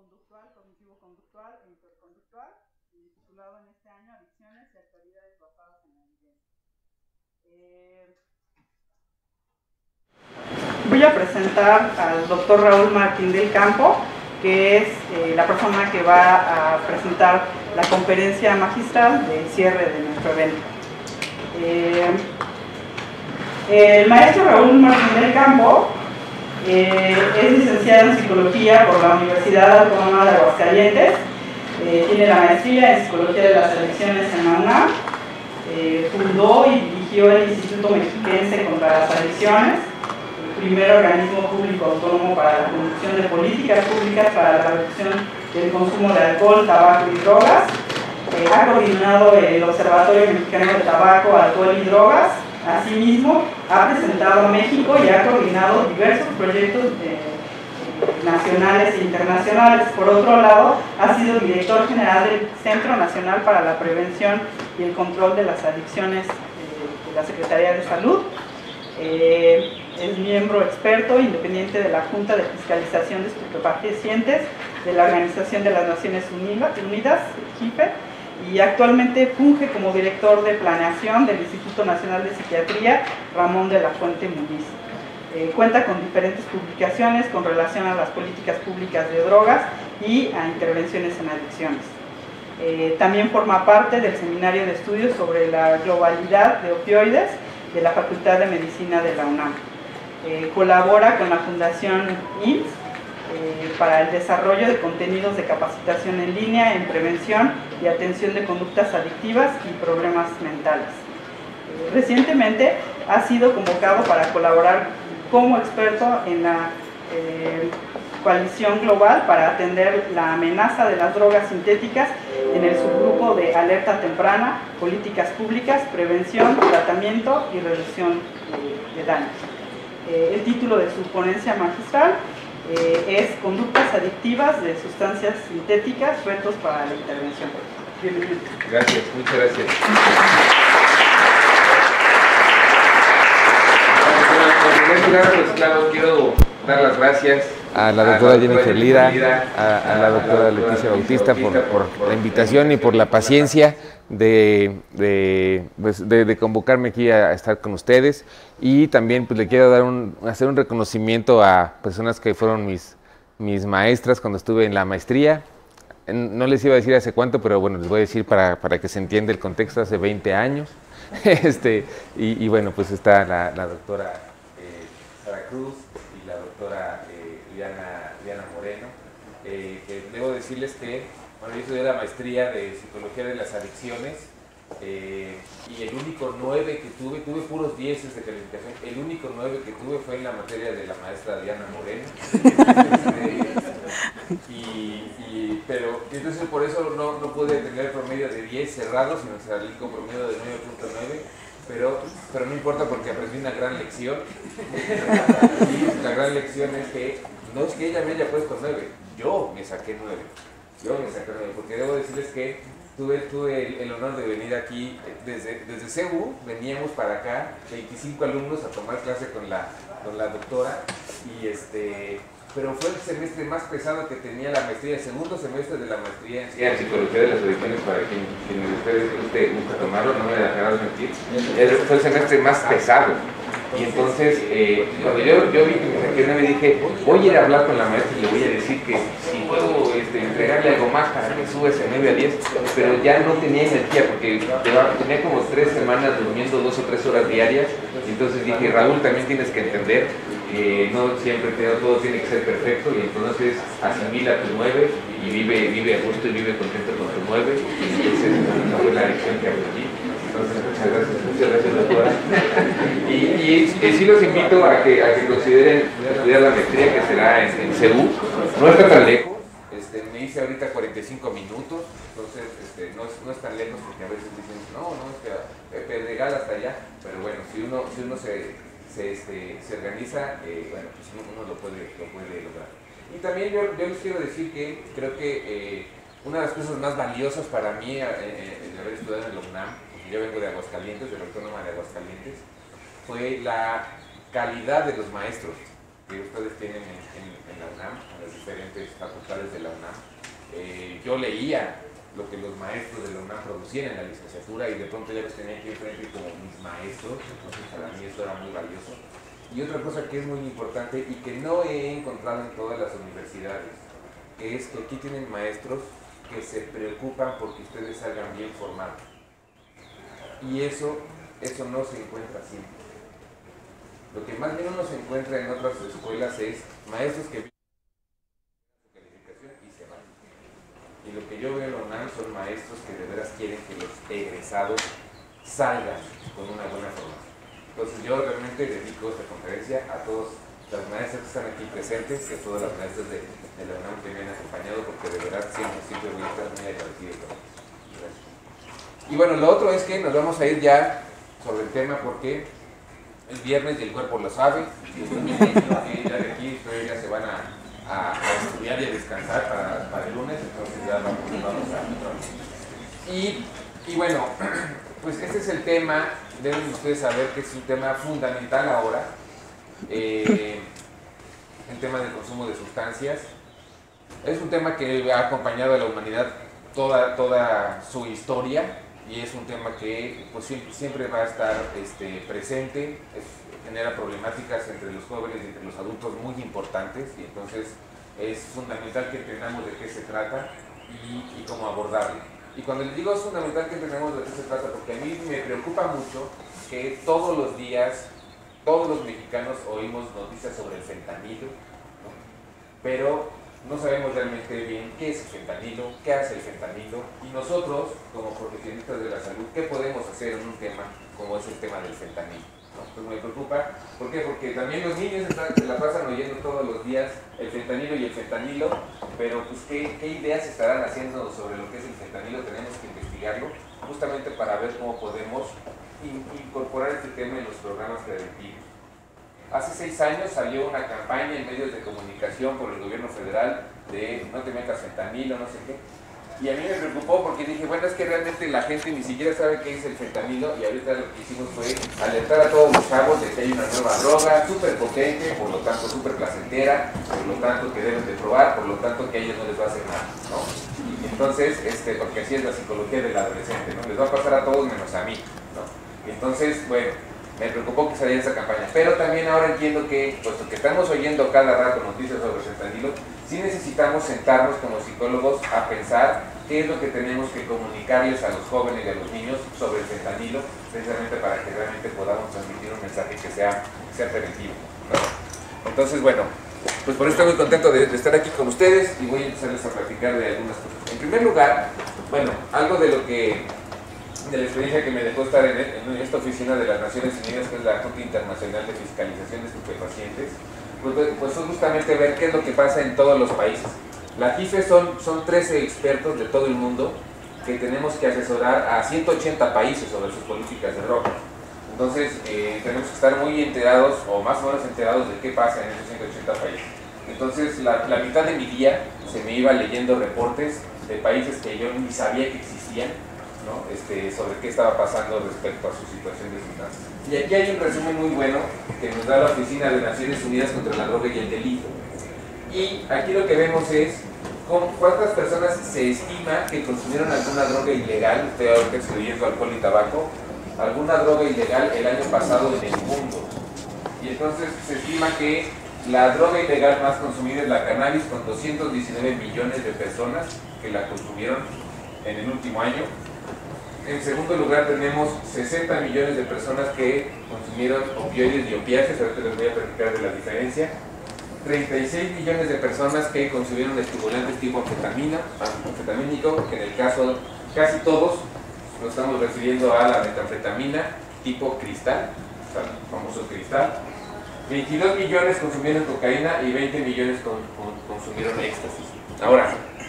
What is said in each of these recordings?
conductual, cognitivo-conductual e interconductual, titulado en este año Adicciones y actualidades basadas en la evidencia. Voy a presentar al doctor Raúl Martín del Campo, que es la persona que va a presentar la conferencia magistral de cierre de nuestro evento. El maestro Raúl Martín del Campo es licenciado en Psicología por la Universidad Autónoma de Aguascalientes, tiene la maestría en Psicología de las Adicciones en la UNAM, fundó y dirigió el Instituto Mexiquense contra las Adicciones, el primer organismo público autónomo para la conducción de políticas públicas para la reducción del consumo de alcohol, tabaco y drogas. Ha coordinado el Observatorio Mexicano de Tabaco, Alcohol y Drogas. Asimismo, ha presentado a México y ha coordinado diversos proyectos nacionales e internacionales. Por otro lado, ha sido director general del Centro Nacional para la Prevención y el Control de las Adicciones de la Secretaría de Salud. Es miembro experto independiente de la Junta de Fiscalización de Estupefacientes de la Organización de las Naciones Unidas, JIFE, y actualmente funge como director de planeación del Instituto Nacional de Psiquiatría Ramón de la Fuente Muñiz. Cuenta con diferentes publicaciones con relación a las políticas públicas de drogas y a intervenciones en adicciones. También forma parte del Seminario de Estudios sobre la Globalidad de Opioides de la Facultad de Medicina de la UNAM. Colabora con la Fundación IMSS para el desarrollo de contenidos de capacitación en línea en prevención y atención de conductas adictivas y problemas mentales. Recientemente ha sido convocado para colaborar como experto en la coalición global para atender la amenaza de las drogas sintéticas en el subgrupo de alerta temprana, políticas públicas, prevención, tratamiento y reducción de daños. El título de su ponencia magistral es Conductas adictivas de sustancias sintéticas, retos para la intervención. Bienvenido. Gracias, muchas gracias. En primer lugar, pues claro, quiero dar las gracias a la doctora Jennifer Lira, a la doctora Leticia Bautista por la invitación y por la paciencia de convocarme aquí a estar con ustedes, y también pues le quiero dar hacer un reconocimiento a personas que fueron mis maestras cuando estuve en la maestría. No les iba a decir hace cuánto, pero bueno, les voy a decir para que se entienda el contexto, hace 20 años. Y bueno, pues está la doctora Sara Cruz y la doctora Diana Moreno, que debo decirles que, bueno, yo estudié la maestría de Psicología de las Adicciones, y el único 9 que tuve puros 10 de calificación, el único 9 que tuve fue en la materia de la maestra Diana Moreno. Pero entonces por eso no pude tener promedio de 10 cerrados, sino salí con promedio de 9.9, pero no importa porque aprendí una gran lección. Y la gran lección es que no es que ella me haya puesto 9, yo me saqué 9, porque debo decirles que tuve el honor de venir aquí desde CEU, veníamos para acá 25 alumnos a tomar clase con la doctora, pero fue el semestre más pesado que tenía la maestría, el segundo semestre de la maestría en Psicología de las Adicciones, para quienes ustedes gusta tomarlo, no me dejarán mentir, fue el semestre más pesado. Y entonces, cuando yo vi que me saqué 9, dije, voy a ir a hablar con la maestra y le voy a decir que si puedo entregarle algo más para que suba ese 9 a 10, pero ya no tenía energía porque tenía como 3 semanas durmiendo 2 o 3 horas diarias. Entonces dije, Raúl, también tienes que entender que no siempre todo tiene que ser perfecto, y entonces asimila tu 9 y vive a gusto y vive contento con tu 9. Y entonces esa fue la lección que aprendí. Entonces, muchas gracias doctora. Y sí los invito a que consideren estudiar la maestría, que será en CEU. No está tan lejos, me hice ahorita 45 minutos, entonces no es tan lejos, porque a veces dicen, no, es que Pedregal hasta allá, pero bueno, si uno se organiza, bueno, pues uno lo puede lograr. Y también yo les quiero decir que creo que una de las cosas más valiosas para mí de haber estudiado en la UNAM, yo vengo de Aguascalientes, de la Autónoma de Aguascalientes, fue la calidad de los maestros. que ustedes tienen en la UNAM, en las diferentes facultades de la UNAM. Yo leía lo que los maestros de la UNAM producían en la licenciatura y de pronto ya los tenía aquí enfrente como mis maestros, entonces para mí esto era muy valioso. Y otra cosa que es muy importante y que no he encontrado en todas las universidades, que es que aquí tienen maestros que se preocupan porque ustedes salgan bien formados. Y eso no se encuentra siempre. Lo que más bien uno se encuentra en otras escuelas es maestros que vienen su calificación y se van. Y lo que yo veo en la UNAM son maestros que de veras quieren que los egresados salgan con una buena formación. Entonces yo realmente dedico esta conferencia a todos las maestras que están aquí presentes, a todas las maestras de la UNAM que me han acompañado, porque de verdad siempre voy a estar muy agradecido con ellos. Y bueno, lo otro es que nos vamos a ir ya sobre el tema porque el viernes y el cuerpo lo sabe, y ya de aquí ustedes ya se van a estudiar y a descansar para el lunes, entonces ya vamos a... Y bueno, pues este es el tema, deben ustedes saber que es un tema fundamental ahora, el tema del consumo de sustancias. Es un tema que ha acompañado a la humanidad toda su historia y es un tema que pues, siempre va a estar presente, genera problemáticas entre los jóvenes y entre los adultos muy importantes y entonces es fundamental que entendamos de qué se trata y cómo abordarlo. Y cuando les digo es fundamental que entendamos de qué se trata, porque a mí me preocupa mucho que todos los días, todos los mexicanos oímos noticias sobre el fentanilo, ¿no? Pero no sabemos realmente bien qué es el fentanilo, qué hace el fentanilo, y nosotros, como profesionistas de la salud, ¿qué podemos hacer en un tema como es el tema del fentanilo? ¿No? Pues me preocupa, ¿por qué? Porque también los niños se la pasan oyendo todos los días el fentanilo y el fentanilo, pero pues ¿qué ideas estarán haciendo sobre lo que es el fentanilo? Tenemos que investigarlo, justamente para ver cómo podemos incorporar este tema en los programas preventivos. Hace 6 años salió una campaña en medios de comunicación por el gobierno federal de no te metas fentanilo, no sé qué. Y a mí me preocupó porque dije, bueno, es que realmente la gente ni siquiera sabe qué es el fentanilo y ahorita lo que hicimos fue alertar a todos los chavos de que hay una nueva droga súper potente, por lo tanto súper placentera, por lo tanto que deben de probar, por lo tanto que a ellos no les va a hacer nada, ¿no? Y entonces, porque así es la psicología del adolescente, ¿no? Les va a pasar a todos menos a mí, ¿no? Y entonces, bueno, me preocupó que saliera esa campaña, pero también ahora entiendo que, puesto que estamos oyendo cada rato noticias sobre el fentanilo, sí necesitamos sentarnos como psicólogos a pensar qué es lo que tenemos que comunicarles a los jóvenes y a los niños sobre el fentanilo, precisamente para que realmente podamos transmitir un mensaje que sea preventivo, ¿no? Entonces, bueno, pues por eso estoy muy contento de estar aquí con ustedes y voy a empezarles a platicar de algunas cosas. En primer lugar, bueno, algo de la experiencia que me dejó estar en esta oficina de las Naciones Unidas, que es la Junta Internacional de Fiscalización de Estupefacientes, pues fue justamente ver qué es lo que pasa en todos los países. La JIFE son 13 expertos de todo el mundo que tenemos que asesorar a 180 países sobre sus políticas de droga. Entonces, tenemos que estar muy enterados, o más o menos enterados de qué pasa en esos 180 países. Entonces, la mitad de mi día se me iba leyendo reportes de países que yo ni sabía que existían, ¿no? Sobre qué estaba pasando respecto a su situación de sustancia. Y aquí hay un resumen muy bueno que nos da la Oficina de Naciones Unidas contra la Droga y el Delito. Y aquí lo que vemos es cuántas personas se estima que consumieron alguna droga ilegal, estoy ahorita excluyendo alcohol y tabaco, alguna droga ilegal el año pasado en el mundo. Y entonces se estima que la droga ilegal más consumida es la cannabis, con 219 millones de personas que la consumieron en el último año. En segundo lugar tenemos 60 millones de personas que consumieron opioides y opiáceos, ahorita les voy a platicar de la diferencia. 36 millones de personas que consumieron estimulantes tipo anfetamínico, que en el caso casi todos nos estamos refiriendo a la metanfetamina tipo cristal, o sea, el famoso cristal. 22 millones consumieron cocaína y 20 millones consumieron éxtasis. Ahora,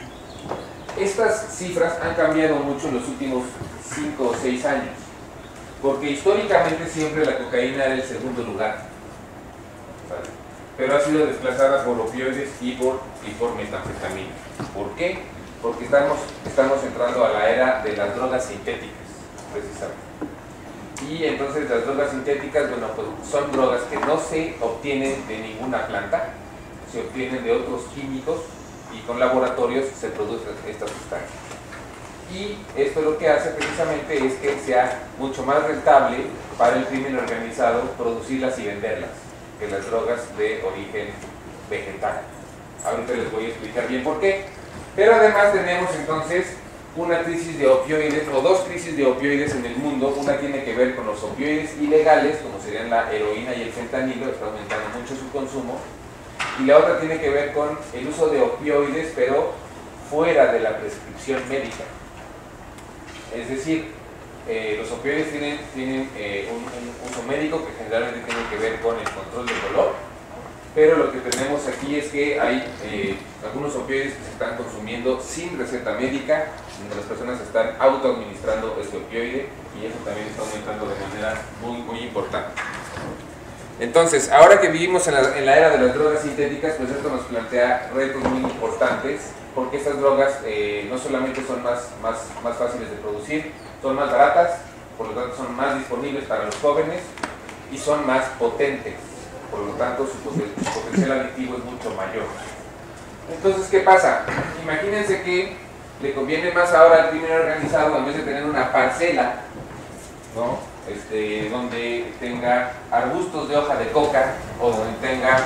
estas cifras han cambiado mucho en los últimos 5 o 6 años, porque históricamente siempre la cocaína era el segundo lugar, ¿vale? Pero ha sido desplazada por opioides y por metanfetamina. ¿Por qué? Porque estamos entrando a la era de las drogas sintéticas, precisamente. Y entonces las drogas sintéticas, bueno, pues son drogas que no se obtienen de ninguna planta, se obtienen de otros químicos y con laboratorios se producen estas sustancias. Y esto lo que hace precisamente es que sea mucho más rentable para el crimen organizado producirlas y venderlas que las drogas de origen vegetal. Ahorita les voy a explicar bien por qué. Pero además tenemos entonces una crisis de opioides, o dos crisis de opioides en el mundo. Una tiene que ver con los opioides ilegales, como serían la heroína y el fentanilo, está aumentando mucho su consumo. Y la otra tiene que ver con el uso de opioides, pero fuera de la prescripción médica. Es decir, los opioides tienen un uso médico que generalmente tiene que ver con el control del dolor, pero lo que tenemos aquí es que hay algunos opioides que se están consumiendo sin receta médica, donde las personas están autoadministrando este opioide, y eso también está aumentando de manera muy importante. Entonces, ahora que vivimos en la era de las drogas sintéticas, pues esto nos plantea retos muy importantes, porque estas drogas no solamente son más fáciles de producir, son más baratas, por lo tanto son más disponibles para los jóvenes y son más potentes, por lo tanto su potencial adictivo es mucho mayor. Entonces, ¿qué pasa? Imagínense que le conviene más ahora al crimen organizado, en vez de tener una parcela, ¿no? Donde tenga arbustos de hoja de coca, o donde tenga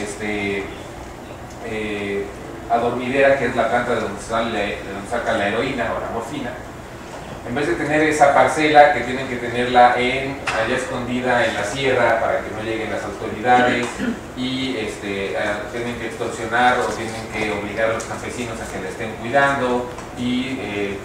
adormidera, que es la planta de donde saca la heroína o la morfina. En vez de tener esa parcela, que tienen que tenerla allá escondida en la sierra para que no lleguen las autoridades, y tienen que extorsionar o tienen que obligar a los campesinos a que la estén cuidando, y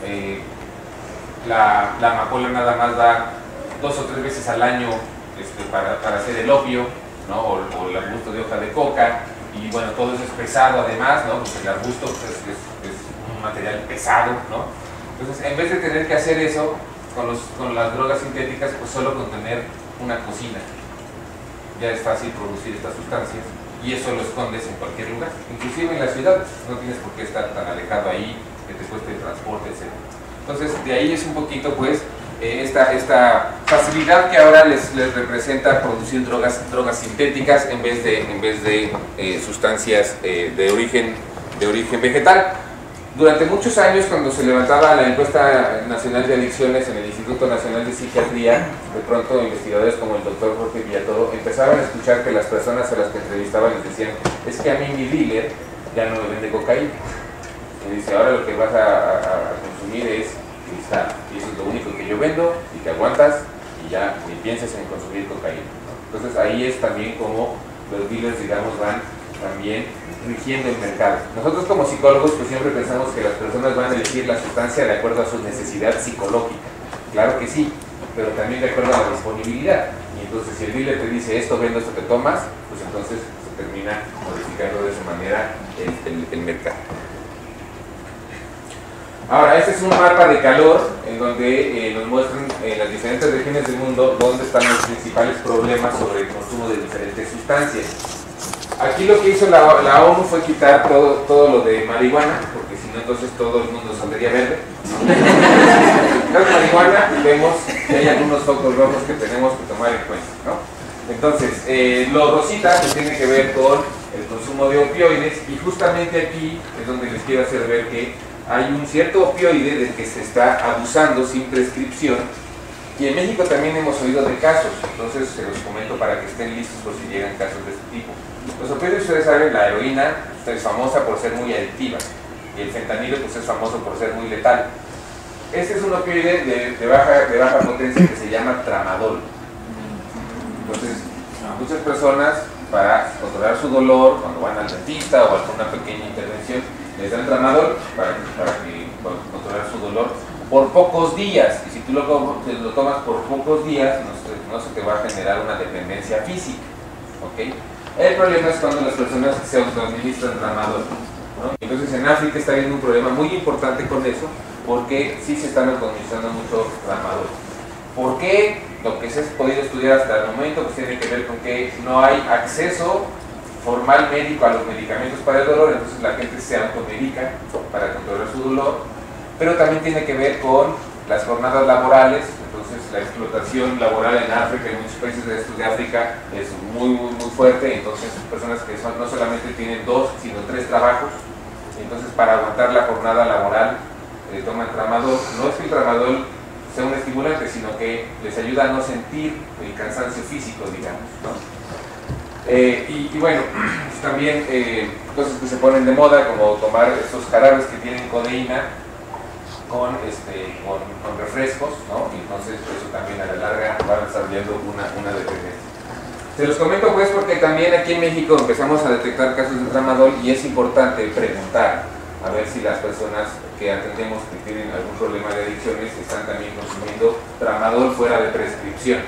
la amapola nada más da 2 o 3 veces al año para hacer el opio, ¿no? o el arbusto de hoja de coca, y bueno, todo eso es pesado además, ¿no? Porque el arbusto pues, es un material pesado, ¿no? Entonces, en vez de tener que hacer eso con las drogas sintéticas, pues solo con tener una cocina ya es fácil producir estas sustancias, y eso lo escondes en cualquier lugar, inclusive en la ciudad, no tienes por qué estar tan alejado ahí, que te cueste el transporte, etc. Entonces, de ahí es un poquito pues esta facilidad que ahora les representa producir drogas sintéticas en vez de sustancias de origen vegetal. Durante muchos años, cuando se levantaba la encuesta nacional de adicciones en el Instituto Nacional de Psiquiatría, de pronto investigadores como el doctor Jorge Villatoro empezaban a escuchar que las personas a las que entrevistaban les decían: es que a mí mi dealer ya no me vende cocaína. Y dice: ahora lo que vas a consumir es cristal, y eso es lo único que yo vendo y que aguantas, y ya ni pienses en consumir cocaína, ¿no? Entonces ahí es también como los dealers, digamos, van también rigiendo el mercado. Nosotros como psicólogos pues siempre pensamos que las personas van a elegir la sustancia de acuerdo a su necesidad psicológica. Claro que sí, pero también de acuerdo a la disponibilidad. Y entonces si el dealer te dice: esto vendo, esto te tomas, pues entonces se termina modificando de esa manera el mercado. Ahora, este es un mapa de calor en donde nos muestran las diferentes regiones del mundo dónde están los principales problemas sobre el consumo de diferentes sustancias. Aquí lo que hizo la ONU fue quitar todo lo de marihuana, porque si no entonces todo el mundo saldría verde. La marihuana, vemos que hay algunos focos rojos que tenemos que tomar en cuenta, ¿no? Entonces, lo rosita pues tiene que ver con el consumo de opioides, y justamente aquí es donde les quiero hacer ver que hay un cierto opioide del que se está abusando sin prescripción, y en México también hemos oído de casos. Entonces se los comento para que estén listos por si llegan casos de este tipo. Los opioides, ustedes saben, la heroína es famosa por ser muy adictiva, y el fentanilo pues es famoso por ser muy letal. Este es un opioide de baja potencia que se llama tramadol. Entonces, muchas personas, para controlar su dolor, cuando van al dentista o alguna pequeña intervención, les dan tramadol para controlar su dolor por pocos días, y si tú lo tomas por pocos días, no se te va a generar una dependencia física, ¿ok? El problema es cuando las personas se autoadministran tramadol, ¿no? Entonces en África está habiendo un problema muy importante con eso, porque sí se están autoadministrando mucho tramadol. ¿Por qué? Lo que se ha podido estudiar hasta el momento pues tiene que ver con que no hay acceso formal médico a los medicamentos para el dolor, entonces la gente se automedica para controlar su dolor, pero también tiene que ver con las jornadas laborales. Entonces la explotación laboral en África, en muchos países de estos de África, es muy fuerte. Entonces personas que no solamente tienen 2, sino 3 trabajos, entonces para aguantar la jornada laboral toman tramadol. No es que el tramadol sea un estimulante, sino que les ayuda a no sentir el cansancio físico, digamos, ¿no? Y bueno, pues también cosas que se ponen de moda, como tomar estos jarabes que tienen codeína con refrescos, ¿no? Y entonces eso también a la larga va desarrollando una dependencia. Se los comento pues porque también aquí en México empezamos a detectar casos de tramadol y es importante preguntar a ver si las personas que atendemos que tienen algún problema de adicciones están también consumiendo tramadol fuera de prescripción.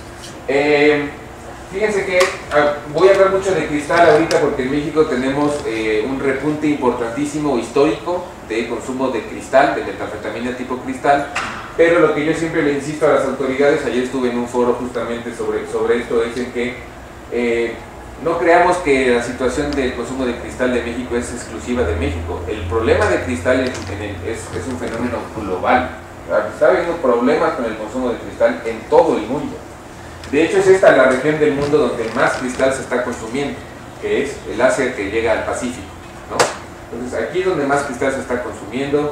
Fíjense que voy a hablar mucho de cristal ahorita porque en México tenemos un repunte importantísimo histórico de consumo de cristal, de metanfetamina tipo cristal, pero lo que yo siempre le insisto a las autoridades, ayer estuve en un foro justamente sobre esto, es en que no creamos que la situación del consumo de cristal de México es exclusiva de México. El problema de cristal es un fenómeno global. Está habiendo problemas con el consumo de cristal en todo el mundo. De hecho, es esta la región del mundo donde más cristal se está consumiendo, que es el Asia que llega al Pacífico, ¿no? Entonces, aquí es donde más cristal se está consumiendo.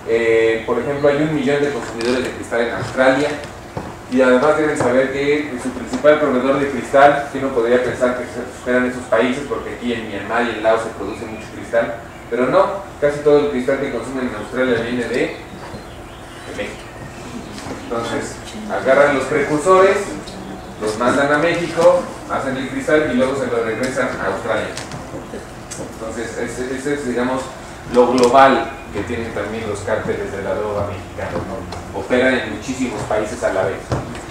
Por ejemplo, hay 1 millón de consumidores de cristal en Australia. Y además deben saber que su principal proveedor de cristal, que uno podría pensar que eran esos países, porque aquí en Myanmar y en Laos se produce mucho cristal, pero no, casi todo el cristal que consumen en Australia viene de México. Entonces, agarran los precursores, los mandan a México, hacen el cristal y luego se lo regresan a Australia. Entonces, ese es, digamos, lo global que tienen también los cárteles de la droga mexicanos, ¿no? Operan en muchísimos países a la vez.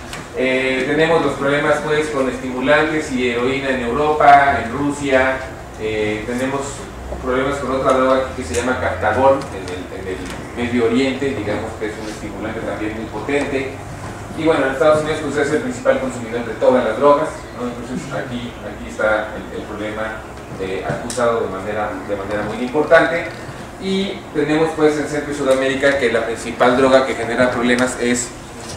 Tenemos los problemas pues con estimulantes y heroína en Europa, en Rusia. Tenemos problemas con otra droga que se llama Captagon en el Medio Oriente, digamos que es un estimulante también muy potente. Y bueno, en Estados Unidos pues, es el principal consumidor de todas las drogas, ¿no? Entonces aquí está el problema acusado de manera muy importante. Y tenemos pues en Centro y Sudamérica que la principal droga que genera problemas es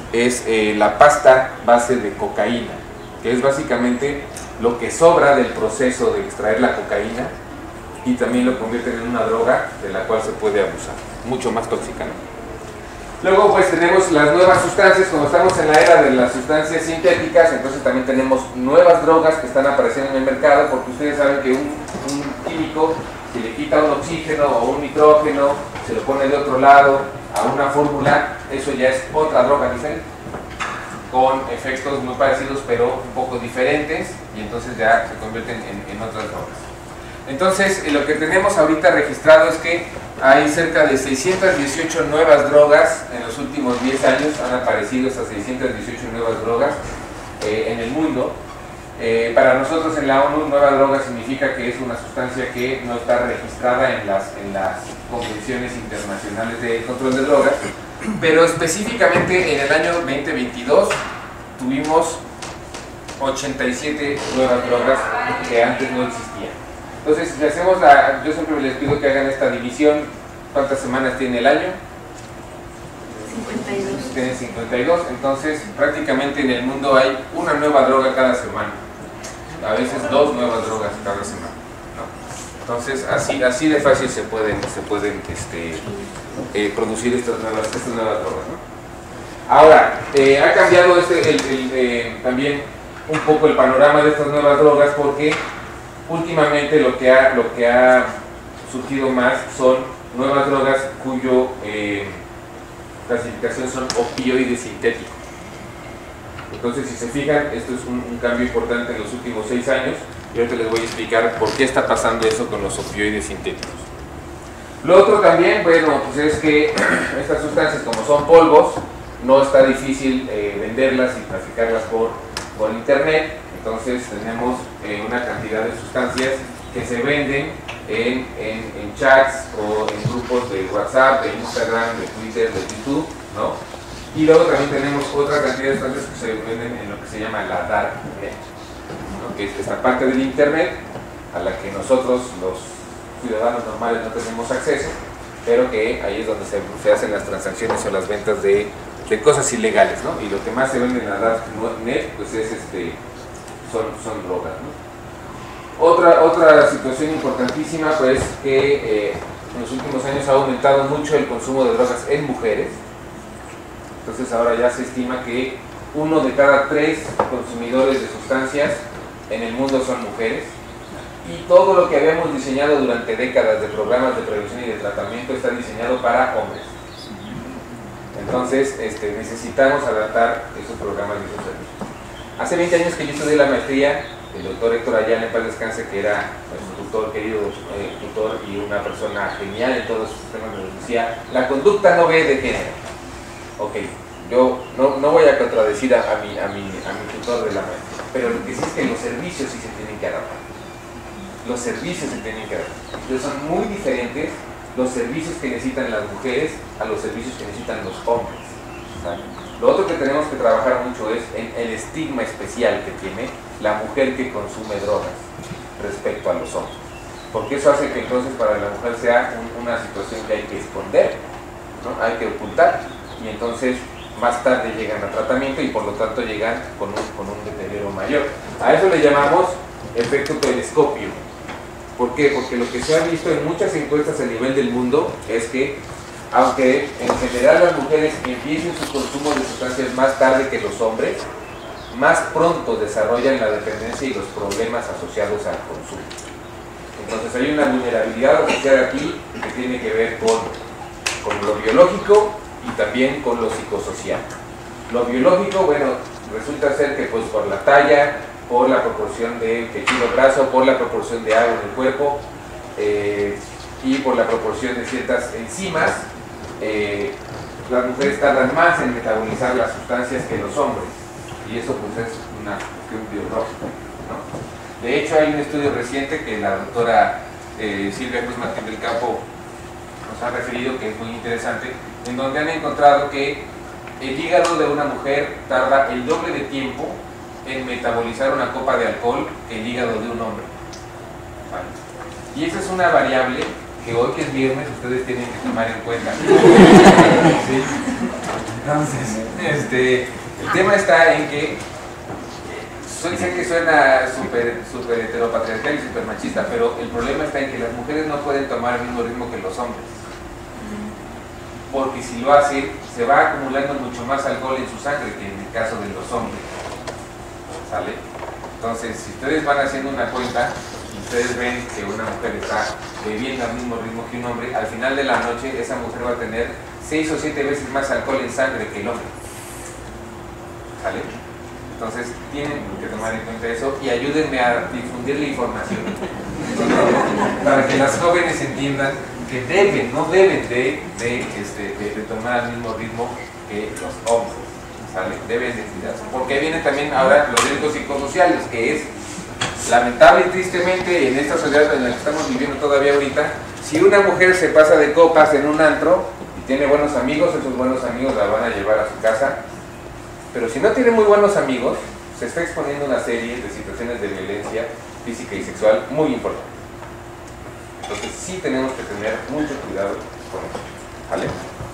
la pasta base de cocaína, que es básicamente lo que sobra del proceso de extraer la cocaína y también lo convierten en una droga de la cual se puede abusar, mucho más tóxica, ¿no? Luego pues tenemos las nuevas sustancias, como estamos en la era de las sustancias sintéticas, entonces también tenemos nuevas drogas que están apareciendo en el mercado, porque ustedes saben que un químico, si le quita un oxígeno o un nitrógeno, se lo pone de otro lado a una fórmula, eso ya es otra droga diferente, con efectos muy parecidos pero un poco diferentes, y entonces ya se convierten en otras drogas. Entonces, lo que tenemos ahorita registrado es que hay cerca de 618 nuevas drogas en los últimos 10 años, han aparecido esas 618 nuevas drogas en el mundo. Para nosotros en la ONU, nueva droga significa que es una sustancia que no está registrada en las convenciones internacionales de control de drogas, pero específicamente en el año 2022 tuvimos 87 nuevas drogas que antes no existían. Entonces, si hacemos yo siempre les pido que hagan esta división. ¿Cuántas semanas tiene el año? 52. Tiene 52, entonces prácticamente en el mundo hay una nueva droga cada semana. A veces 2 nuevas drogas cada semana, ¿no? Entonces, así de fácil se pueden producir estas nuevas drogas, ¿no? Ahora, ha cambiado también un poco el panorama de estas nuevas drogas, porque últimamente lo que ha surgido más son nuevas drogas cuyo clasificación son opioides sintéticos. Entonces, si se fijan, esto es un cambio importante en los últimos 6 años, y ahorita les voy a explicar por qué está pasando eso con los opioides sintéticos. Lo otro también, bueno, pues es que estas sustancias, como son polvos, no está difícil venderlas y traficarlas por internet. Entonces tenemos una cantidad de sustancias que se venden en chats o en grupos de WhatsApp, de Instagram, de Twitter, de YouTube, ¿no? Y luego también tenemos otra cantidad de sustancias que se venden en lo que se llama la dark net, ¿no? Que es esta parte del internet a la que nosotros, los ciudadanos normales, no tenemos acceso, pero que ahí es donde se hacen las transacciones o las ventas de de cosas ilegales, ¿no? Y lo que más se vende en la darknet pues son drogas, ¿no? Otra situación importantísima pues que en los últimos años ha aumentado mucho el consumo de drogas en mujeres. Entonces ahora ya se estima que 1 de cada 3 consumidores de sustancias en el mundo son mujeres, y todo lo que habíamos diseñado durante décadas de programas de prevención y de tratamiento está diseñado para hombres. Entonces necesitamos adaptar esos programas y esos servicios. Hace 20 años que yo estudié la maestría, el doctor Héctor Ayala, en paz descanse, que era nuestro tutor, querido tutor y una persona genial en todos sus temas, nos decía: la conducta no ve de género. Ok, yo no voy a contradecir a mi tutor de la maestría, pero lo que sí es que los servicios sí se tienen que adaptar. Los servicios se tienen que adaptar. Entonces son muy diferentes los servicios que necesitan las mujeres a los servicios que necesitan los hombres, ¿sabes? Lo otro que tenemos que trabajar mucho es en el estigma especial que tiene la mujer que consume drogas respecto a los hombres, porque eso hace que entonces para la mujer sea una situación que hay que esconder, ¿no? Hay que ocultar, y entonces más tarde llegan a tratamiento y por lo tanto llegan con un deterioro mayor. A eso le llamamos efecto telescopio. ¿Por qué? Porque lo que se ha visto en muchas encuestas a nivel del mundo es que, aunque en general las mujeres empiecen su consumo de sustancias más tarde que los hombres, más pronto desarrollan la dependencia y los problemas asociados al consumo. Entonces hay una vulnerabilidad asociada aquí que tiene que ver con lo biológico y también con lo psicosocial. Lo biológico, bueno, resulta ser que pues por la talla, por la proporción de tejido graso, por la proporción de agua en el cuerpo y por la proporción de ciertas enzimas, las mujeres tardan más en metabolizar las sustancias que los hombres, y eso pues es una cuestión biológica, ¿no? De hecho hay un estudio reciente que la doctora Silvia Cruz Martín del Campo nos ha referido, que es muy interesante, en donde han encontrado que el hígado de una mujer tarda el doble de tiempo en metabolizar una copa de alcohol que el hígado de un hombre. ¿Vale? Y esa es una variable que hoy, que es viernes, ustedes tienen que tomar en cuenta. ¿Sí? Entonces, el tema está en que sé que suena súper heteropatriarcal y súper machista, pero el problema está en que las mujeres no pueden tomar el mismo ritmo que los hombres, porque si lo hacen se va acumulando mucho más alcohol en su sangre que en el caso de los hombres, ¿sale? Entonces, si ustedes van haciendo una cuenta y ustedes ven que una mujer está bebiendo al mismo ritmo que un hombre, al final de la noche esa mujer va a tener 6 o 7 veces más alcohol en sangre que el hombre, ¿sale? Entonces tienen que tomar en cuenta eso y ayúdenme a difundir la información para que las jóvenes entiendan que no deben de tomar al mismo ritmo que los hombres, ¿sale? Deben de cuidarse, porque vienen también ahora los riesgos psicosociales, que es lamentable y tristemente en esta sociedad en la que estamos viviendo todavía ahorita. Si una mujer se pasa de copas en un antro y tiene buenos amigos, esos buenos amigos la van a llevar a su casa, pero si no tiene muy buenos amigos, se está exponiendo a una serie de situaciones de violencia física y sexual muy importantes. Entonces sí tenemos que tener mucho cuidado con eso, ¿vale?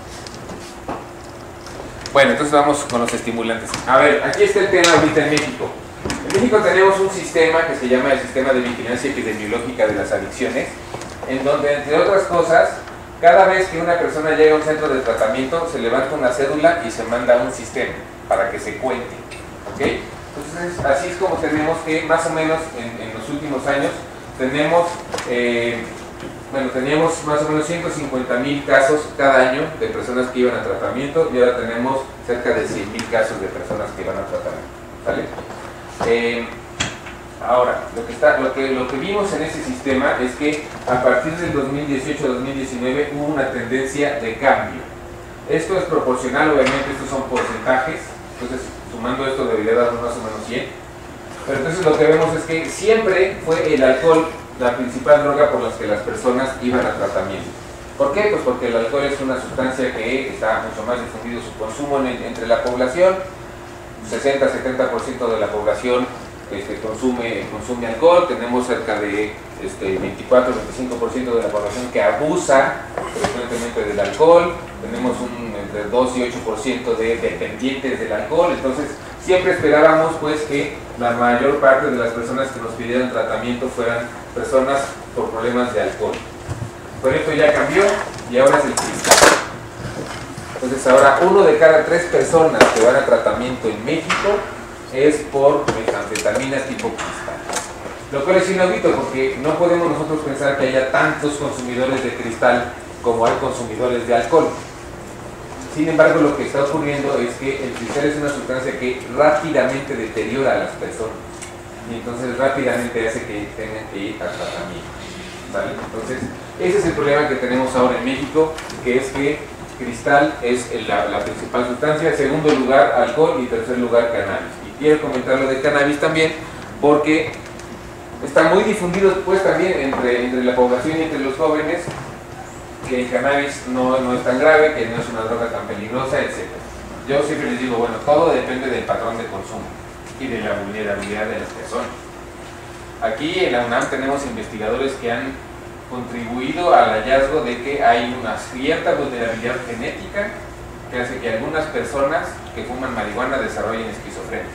Bueno, entonces vamos con los estimulantes. A ver, aquí está el tema ahorita en México. En México tenemos un sistema que se llama el Sistema de Vigilancia Epidemiológica de las Adicciones, en donde, entre otras cosas, cada vez que una persona llega a un centro de tratamiento, se levanta una cédula y se manda a un sistema para que se cuente, ¿ok? Entonces, así es como tenemos que, más o menos, en los últimos años, teníamos más o menos 150,000 casos cada año de personas que iban a tratamiento, y ahora tenemos cerca de 100,000 casos de personas que van a tratamiento, ¿vale? Ahora, lo que vimos en ese sistema es que a partir del 2018-2019 hubo una tendencia de cambio. Esto es proporcional, obviamente estos son porcentajes, entonces sumando esto debería darnos más o menos 100, pero entonces lo que vemos es que siempre fue el alcohol la principal droga por la que las personas iban a tratamiento. ¿Por qué? Pues porque el alcohol es una sustancia que está mucho más difundido su consumo entre la población. 60-70% de la población consume alcohol. Tenemos cerca de 24-25% de la población que abusa frecuentemente del alcohol. Tenemos entre entre 2 y 8% de dependientes del alcohol. Entonces siempre esperábamos pues que la mayor parte de las personas que nos pidieran tratamiento fueran personas por problemas de alcohol. Pero esto ya cambió y ahora es el cristal. Entonces ahora 1 de cada 3 personas que van a tratamiento en México es por metanfetamina tipo cristal. Lo cual es inaudito porque no podemos nosotros pensar que haya tantos consumidores de cristal como hay consumidores de alcohol. Sin embargo, lo que está ocurriendo es que el cristal es una sustancia que rápidamente deteriora a las personas y entonces rápidamente hace que tengan que ir a tratamiento, ¿vale? Entonces ese es el problema que tenemos ahora en México, que es que cristal es la principal sustancia, segundo lugar alcohol y tercer lugar cannabis. Y quiero comentar lo de cannabis también porque está muy difundido pues también entre la población y entre los jóvenes que el cannabis no es tan grave, que no es una droga tan peligrosa, etc. Yo siempre les digo, bueno, todo depende del patrón de consumo y de la vulnerabilidad de las personas. Aquí en la UNAM tenemos investigadores que han contribuido al hallazgo de que hay una cierta vulnerabilidad genética que hace que algunas personas que fuman marihuana desarrollen esquizofrenia,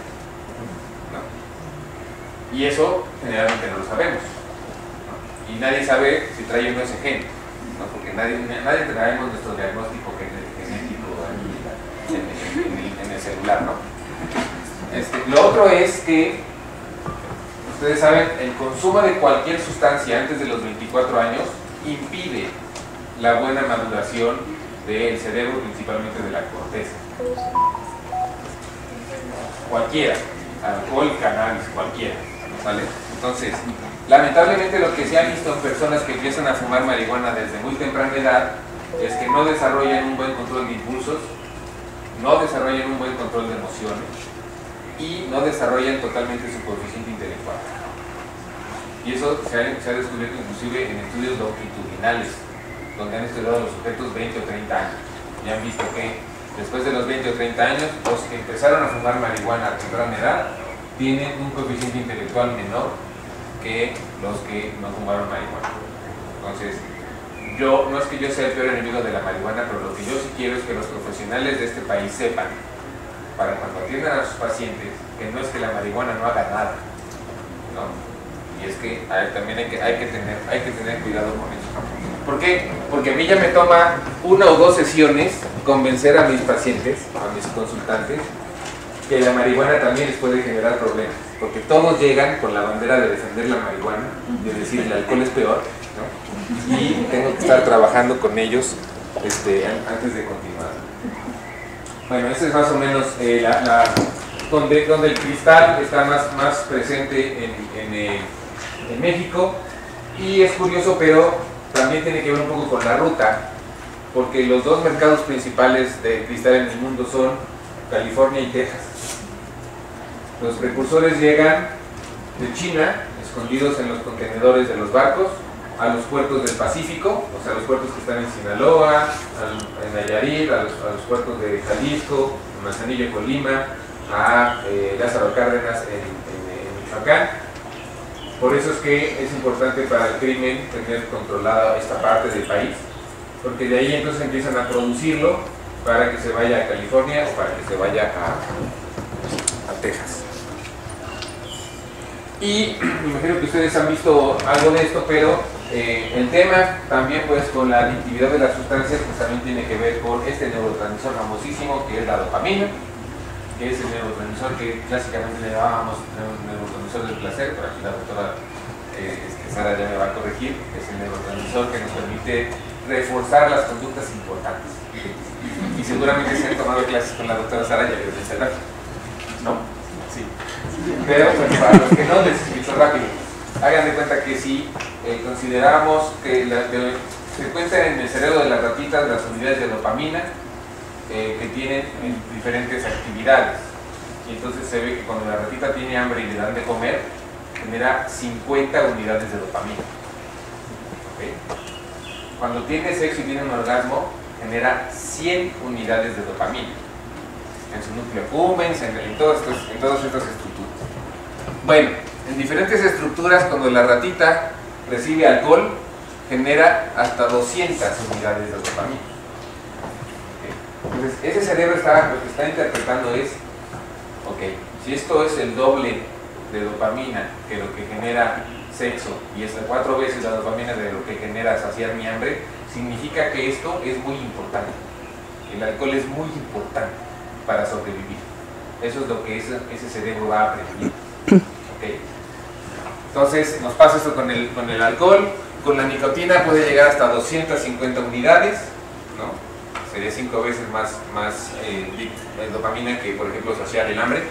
¿no? Y eso generalmente no lo sabemos, ¿no? Y nadie sabe si trae o no ese gen, ¿no? Porque nadie traemos nuestro diagnóstico genético en el celular, ¿no? Lo otro es que ustedes saben, el consumo de cualquier sustancia antes de los 24 años impide la buena maduración del cerebro, principalmente de la corteza. Cualquiera, alcohol, cannabis, cualquiera, ¿vale? Entonces, lamentablemente lo que se ha visto en personas que empiezan a fumar marihuana desde muy temprana edad es que no desarrollan un buen control de impulsos, no desarrollan un buen control de emociones y no desarrollan totalmente su coeficiente intelectual. Y eso se ha descubierto inclusive en estudios longitudinales, donde han estudiado a los sujetos 20 o 30 años. Y han visto que después de los 20 o 30 años, los que empezaron a fumar marihuana a temprana edad tienen un coeficiente intelectual menor que los que no fumaron marihuana. Entonces, no es que yo sea el peor enemigo de la marihuana, pero lo que yo sí quiero es que los profesionales de este país sepan, para cuando atiendan a sus pacientes, que no es que la marihuana no haga nada, ¿no? Y es que también hay que tener cuidado con eso. ¿Por qué? Porque a mí ya me toma 1 o 2 sesiones convencer a mis pacientes, a mis consultantes, que la marihuana también les puede generar problemas, porque todos llegan con la bandera de defender la marihuana, de decir el alcohol es peor, ¿no? Y tengo que estar trabajando con ellos antes de continuar. Bueno, esa es más o menos donde el cristal está más presente en México. Y es curioso, pero también tiene que ver un poco con la ruta, porque los 2 mercados principales de cristal en el mundo son California y Texas. Los precursores llegan de China, escondidos en los contenedores de los barcos, a los puertos del Pacífico, o sea, los puertos que están en Sinaloa, en Nayarit, a los puertos de Jalisco, Manzanillo, Colima, a Lázaro Cárdenas en Michoacán. Por eso es que es importante para el crimen tener controlada esta parte del país, porque de ahí entonces empiezan a producirlo para que se vaya a California o para que se vaya a Texas. Y me imagino que ustedes han visto algo de esto, pero el tema también pues con la adictividad de las sustancias pues también tiene que ver con este neurotransmisor famosísimo que es la dopamina, que es el neurotransmisor que clásicamente le llamábamos neurotransmisor del placer, pero aquí la doctora Sara ya me va a corregir, es el neurotransmisor que nos permite reforzar las conductas importantes. Y seguramente si han tomado clases con la doctora Sara ya deben ser rápido, ¿no? Sí. Pero bueno, para los que no les explico rápido, hagan de cuenta que si consideramos que se encuentran en el cerebro de las ratitas las unidades de dopamina que tienen diferentes actividades, y entonces se ve que cuando la ratita tiene hambre y le dan de comer, genera 50 unidades de dopamina. ¿Okay? Cuando tiene sexo y tiene un orgasmo, genera 100 unidades de dopamina en su núcleo accumbens, en todas estas estructuras. Bueno, en diferentes estructuras, cuando la ratita recibe alcohol, genera hasta 200 unidades de dopamina. ¿Okay? Entonces, ese cerebro lo que está interpretando es, ok, si esto es el doble de dopamina que lo que genera sexo y es 4 veces la dopamina de lo que genera saciar mi hambre, significa que esto es muy importante. El alcohol es muy importante para sobrevivir. Eso es lo que ese cerebro va a aprender. ¿Okay? Entonces, nos pasa esto con el alcohol. Con la nicotina puede llegar hasta 250 unidades, ¿no? Sería 5 veces más dopamina que, por ejemplo, saciar el hambre.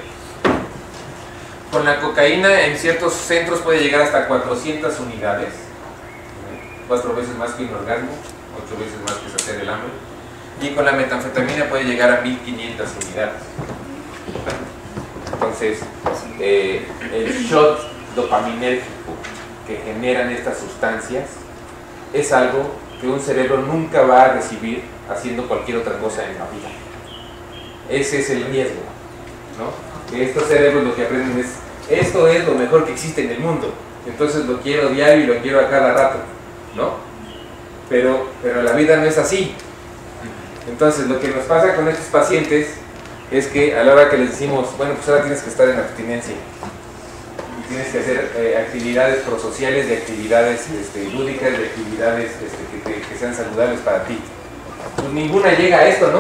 Con la cocaína en ciertos centros puede llegar hasta 400 unidades, 4 veces más que un orgasmo, 8 veces más que saciar el hambre. Y con la metanfetamina puede llegar a 1500 unidades. Entonces, el shot dopaminérgico que generan estas sustancias es algo que un cerebro nunca va a recibir haciendo cualquier otra cosa en la vida. Ese es el riesgo, ¿no? Que estos cerebros lo que aprenden es: esto es lo mejor que existe en el mundo, entonces lo quiero diario y lo quiero a cada rato, ¿no? Pero la vida no es así. Entonces, lo que nos pasa con estos pacientes es que a la hora que les decimos, bueno, pues ahora tienes que estar en abstinencia, tienes que hacer actividades prosociales, de actividades lúdicas, de actividades que sean saludables para ti, pues ninguna llega a esto, ¿no?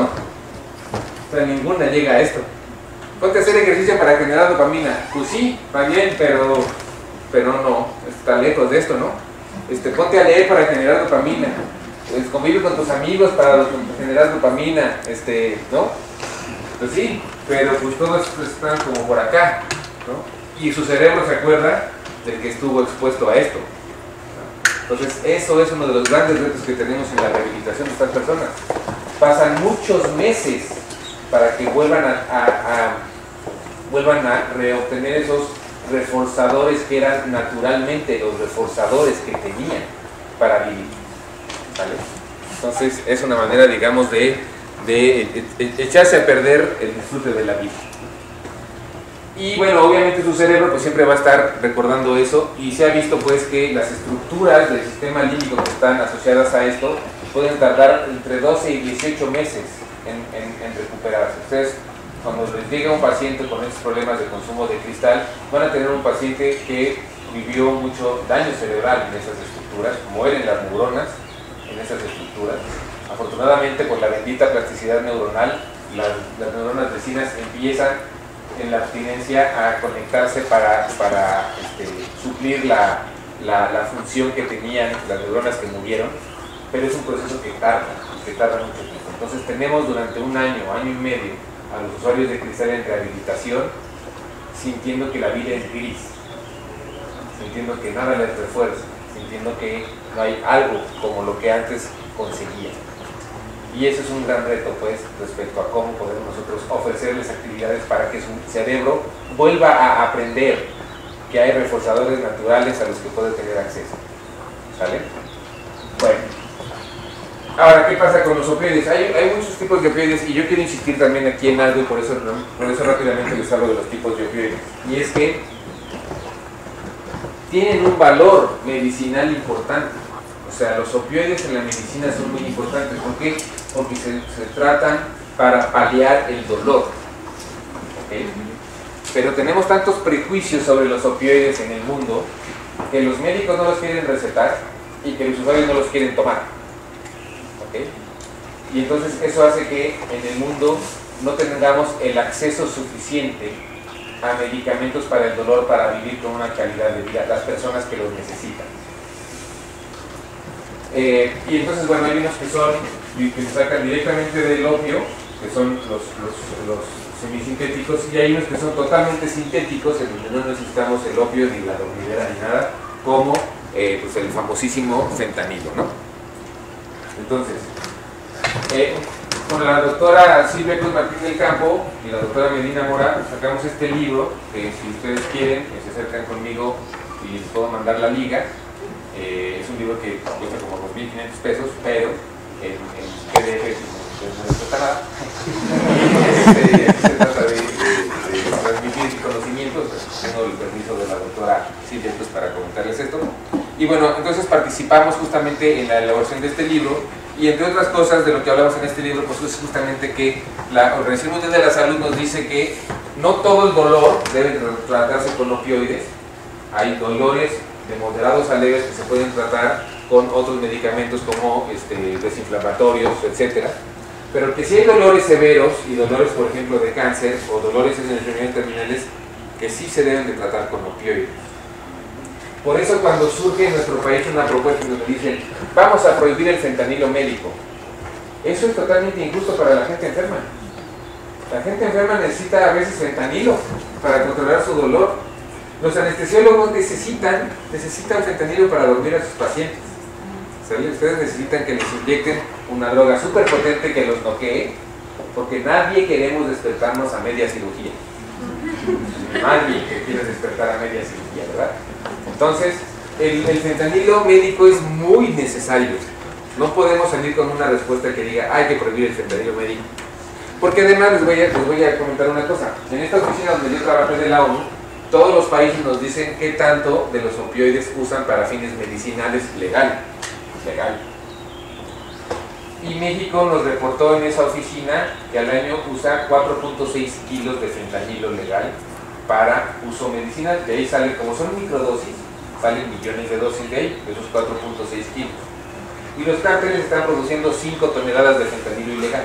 O sea, ninguna llega a esto. Ponte a hacer ejercicio para generar dopamina, pues sí, va bien, pero no, está lejos de esto, ¿no? Ponte a leer para generar dopamina, convive con tus amigos para generar dopamina, ¿no? Pues sí, pero pues todos están como por acá, ¿no? Y su cerebro se acuerda del que estuvo expuesto a esto, ¿no? Entonces, eso es uno de los grandes retos que tenemos en la rehabilitación de estas personas. Pasan muchos meses para que vuelvan a reobtener esos reforzadores que eran naturalmente los reforzadores que tenían para vivir, ¿vale? Entonces, es una manera, digamos, de echarse a perder el disfrute de la vida. Y bueno, obviamente su cerebro pues siempre va a estar recordando eso, y se ha visto pues que las estructuras del sistema límbico que están asociadas a esto pueden tardar entre 12 y 18 meses en recuperarse. Ustedes, cuando les llega un paciente con estos problemas de consumo de cristal, van a tener un paciente que vivió mucho daño cerebral en esas estructuras, mueren las neuronas en esas estructuras. Afortunadamente, por la bendita plasticidad neuronal, las neuronas vecinas empiezan en la abstinencia a conectarse para suplir la función que tenían las neuronas que murieron, pero es un proceso que tarda mucho tiempo. Entonces tenemos durante un año y medio a los usuarios de cristal en rehabilitación sintiendo que la vida es gris, sintiendo que nada les refuerza, sintiendo que no hay algo como lo que antes conseguían. Y eso es un gran reto, pues, respecto a cómo podemos nosotros ofrecerles actividades para que su cerebro vuelva a aprender que hay reforzadores naturales a los que puede tener acceso. ¿Sale? Bueno. Ahora, ¿qué pasa con los opioides? Hay muchos tipos de opioides, y yo quiero insistir también aquí en algo, y por eso rápidamente les hablo de los tipos de opioides. Y es que tienen un valor medicinal importante. O sea, los opioides en la medicina son muy importantes. ¿Por qué? Porque se tratan para paliar el dolor. ¿Okay? Pero tenemos tantos prejuicios sobre los opioides en el mundo que los médicos no los quieren recetar y que los usuarios no los quieren tomar. ¿Okay? Y entonces eso hace que en el mundo no tengamos el acceso suficiente a medicamentos para el dolor para vivir con una calidad de vida las personas que los necesitan. Y entonces, bueno, hay unos que se sacan directamente del opio, que son los semisintéticos, y hay unos que son totalmente sintéticos, en donde no necesitamos el opio ni la dormidera ni nada, como pues el famosísimo fentanilo, ¿no? Entonces, con la doctora Silvia Cruz Martín del Campo y la doctora Medina Mora sacamos este libro, que si ustedes quieren, se acercan conmigo y les puedo mandar la liga. Es un libro que cuesta como 2.500 pesos, pero en PDF no cuesta nada. Se trata de transmitir conocimientos. Tengo el permiso de la doctora Silvia para comentarles esto. Y bueno, entonces participamos justamente en la elaboración de este libro, Y entre otras cosas de lo que hablamos en este libro, pues es justamente que la Organización Mundial de la Salud nos dice que no todo el dolor debe tratarse con opioides. Hay dolores de moderados a leves que se pueden tratar con otros medicamentos como desinflamatorios, etc. Pero que si hay dolores severos y dolores, por ejemplo, de cáncer o dolores en enfermedades terminales, que sí se deben de tratar con opioides. Por eso cuando surge en nuestro país una propuesta donde dicen vamos a prohibir el fentanilo médico, eso es totalmente injusto para la gente enferma. La gente enferma necesita a veces fentanilo para controlar su dolor. Los anestesiólogos necesitan fentanilo para dormir a sus pacientes. ¿Sale? Ustedes necesitan que les inyecten una droga súper potente que los noquee, porque nadie queremos despertarnos a media cirugía. Nadie quiere despertar a media cirugía, ¿verdad? Entonces, el fentanilo médico es muy necesario. No podemos salir con una respuesta que diga hay que prohibir el fentanilo médico. Porque además les voy a comentar una cosa. En esta oficina donde yo trabajé de la ONU, todos los países nos dicen qué tanto de los opioides usan para fines medicinales legal. Y México nos reportó en esa oficina que al año usa 4.6 kilos de fentanilo legal para uso medicinal. De ahí salen, como son microdosis, salen millones de dosis de ahí, de esos 4.6 kilos. Y los cárteles están produciendo 5 toneladas de fentanilo ilegal.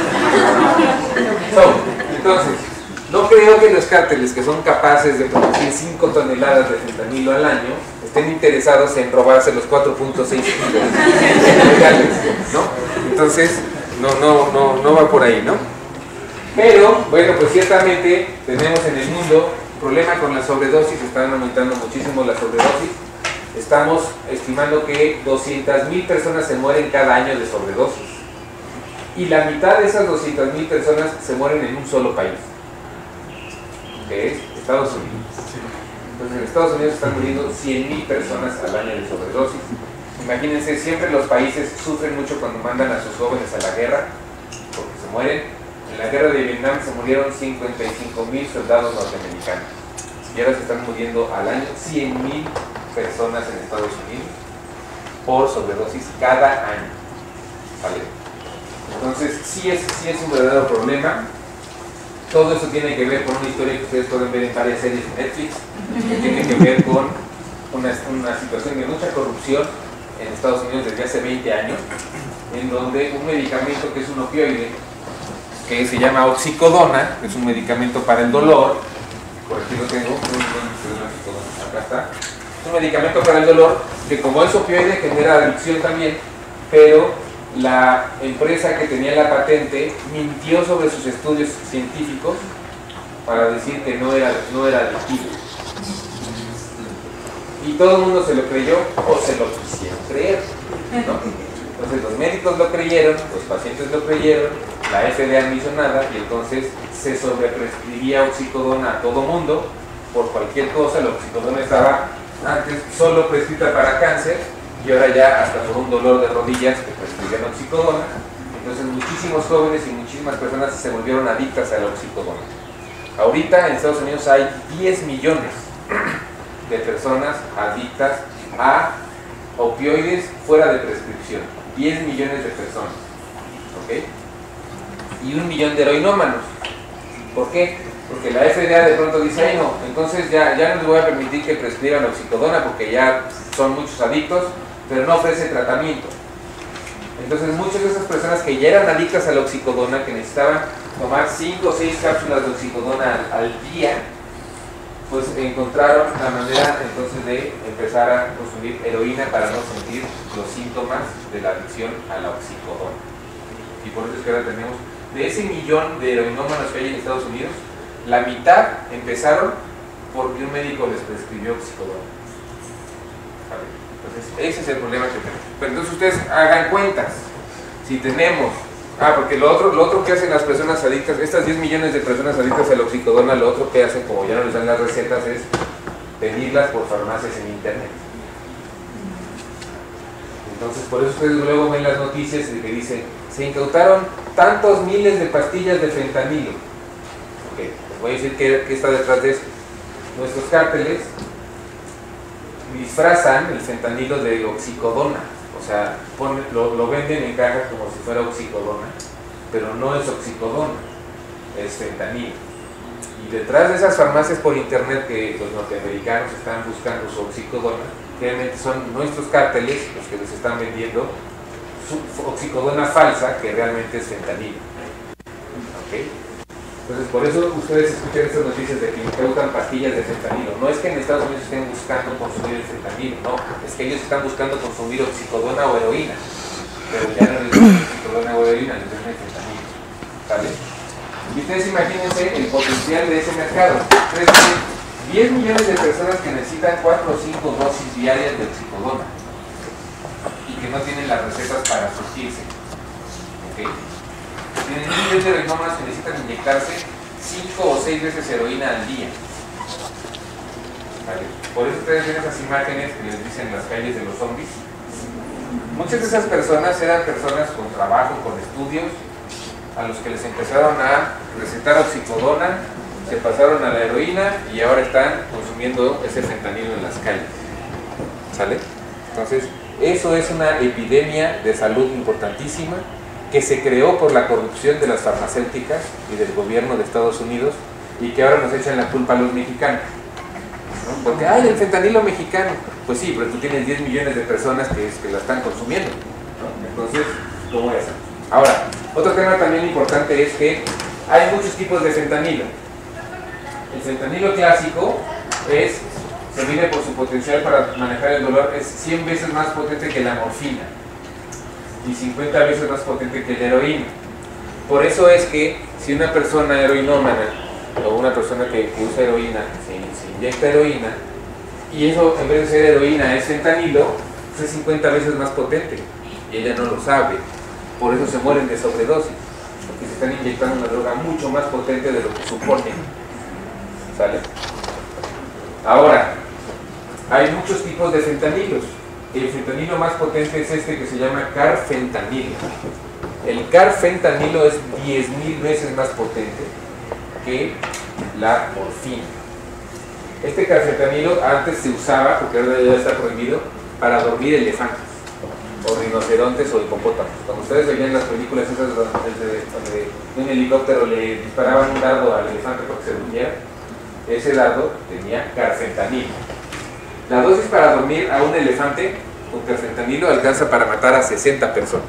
Entonces, no creo que los cárteles que son capaces de producir 5 toneladas de fentanilo al año estén interesados en robarse los 4.6 kilos legales, ¿no? Entonces, no va por ahí, ¿no? Pero, bueno, pues ciertamente tenemos en el mundo un problema con la sobredosis, están aumentando muchísimo la sobredosis. Estamos estimando que 200,000 personas se mueren cada año de sobredosis. Y la mitad de esas 200,000 personas se mueren en un solo país, que es Estados Unidos. Entonces en Estados Unidos están muriendo 100,000 personas al año de sobredosis. Imagínense, siempre los países sufren mucho cuando mandan a sus jóvenes a la guerra, porque se mueren. En la guerra de Vietnam se murieron 55,000 soldados norteamericanos. Y ahora se están muriendo al año 100,000 personas en Estados Unidos por sobredosis cada año. ¿Vale? Entonces sí es un verdadero problema. Todo eso tiene que ver con una historia que ustedes pueden ver en varias series de Netflix, que tiene que ver con una situación de mucha corrupción en Estados Unidos desde hace 20 años, en donde un medicamento que es un opioide, que se llama oxicodona, que es un medicamento para el dolor, por aquí lo tengo, acá está, es un medicamento para el dolor que como es opioide genera adicción también, pero la empresa que tenía la patente mintió sobre sus estudios científicos para decir que no era adictivo. Y todo el mundo se lo creyó o se lo quisieron creer, ¿no? Entonces los médicos lo creyeron, los pacientes lo creyeron, la FDA no hizo nada y entonces se sobreprescribía oxicodona a todo mundo por cualquier cosa. La oxicodona estaba antes solo prescrita para cáncer y ahora ya hasta por un dolor de rodillas que prescribían oxicodona. Entonces muchísimos jóvenes y muchísimas personas se volvieron adictas a la oxicodona. Ahorita en Estados Unidos hay 10 millones de personas adictas a opioides fuera de prescripción. 10 millones de personas, ¿ok? Y 1 millón de heroinómanos. ¿Por qué? Porque la FDA de pronto dice, ay no, entonces ya no les voy a permitir que prescriban oxicodona porque ya son muchos adictos, pero no ofrece tratamiento. Entonces muchas de esas personas que ya eran adictas a la oxicodona, que necesitaban tomar 5 o 6 cápsulas de oxicodona al día, pues encontraron la manera entonces de empezar a consumir heroína para no sentir los síntomas de la adicción a la oxicodona. Y por eso es que ahora tenemos, de ese millón de heroinómanos que hay en Estados Unidos, la mitad empezaron porque un médico les prescribió oxicodona. ¿Vale? Entonces ese es el problema que tenemos. Pero entonces ustedes hagan cuentas. Si tenemos porque lo otro que hacen las personas adictas, estas 10 millones de personas adictas a la oxicodona, lo otro que hacen, como ya no les dan las recetas, es pedirlas por farmacias en internet. Entonces por eso ustedes luego ven las noticias de que dicen, se incautaron tantos miles de pastillas de fentanilo. Ok, les voy a decir qué está detrás de eso. Nuestros cárteles disfrazan el fentanilo de oxicodona. O sea, lo venden en cajas como si fuera oxicodona, pero no es oxicodona, es fentanilo. Y detrás de esas farmacias por internet que los norteamericanos están buscando su oxicodona, realmente son nuestros cárteles los que les están vendiendo su oxicodona falsa, que realmente es fentanilo. ¿Okay? Entonces, por eso ustedes escuchan estas noticias de que incautan pastillas de fentanilo. No es que en Estados Unidos estén buscando consumir el fentanilo, no, es que ellos están buscando consumir oxicodona o heroína, pero ya no les venden oxicodona o heroína, les venden fentanilo. ¿Vale? Y ustedes imagínense el potencial de ese mercado. Ustedes tienen 10 millones de personas que necesitan 4 o 5 dosis diarias de oxicodona y que no tienen las recetas para surtirse. ¿Okay? Tienen 1 millón de heroinómanos que necesitan inyectarse 5 o 6 veces heroína al día. ¿Vale? Por eso ustedes ven esas imágenes que les dicen las calles de los zombies. Muchas de esas personas eran personas con trabajo, con estudios, a los que les empezaron a recetar oxicodona, se pasaron a la heroína y ahora están consumiendo ese fentanilo en las calles. ¿Sale? Entonces, eso es una epidemia de salud importantísima que se creó por la corrupción de las farmacéuticas y del gobierno de Estados Unidos y que ahora nos echan la culpa a los mexicanos, ¿no? Porque, ¡ay, el fentanilo mexicano! Pues sí, pero tú tienes 10 millones de personas que la están consumiendo, ¿no? Entonces, ¿cómo es? Ahora, otro tema también importante es que hay muchos tipos de fentanilo. El fentanilo clásico se mide por su potencial para manejar el dolor, es 100 veces más potente que la morfina y 50 veces más potente que la heroína. Por eso es que si una persona heroinómana o una persona que usa heroína se inyecta heroína y eso en vez de ser heroína es fentanilo, pues es 50 veces más potente y ella no lo sabe. Por eso se mueren de sobredosis, porque se están inyectando una droga mucho más potente de lo que supone. ¿Sale? Ahora, hay muchos tipos de fentanilos. El fentanilo más potente es este que se llama carfentanilo. El carfentanilo es 10.000 veces más potente que la morfina. Este carfentanilo antes se usaba, porque ahora ya está prohibido, para dormir elefantes, o rinocerontes o hipopótamos. Cuando ustedes veían las películas esas donde un helicóptero le disparaban un dardo al elefante porque se durmiera, ese dardo tenía carfentanilo. La dosis para dormir a un elefante con carfentanilo alcanza para matar a 60 personas.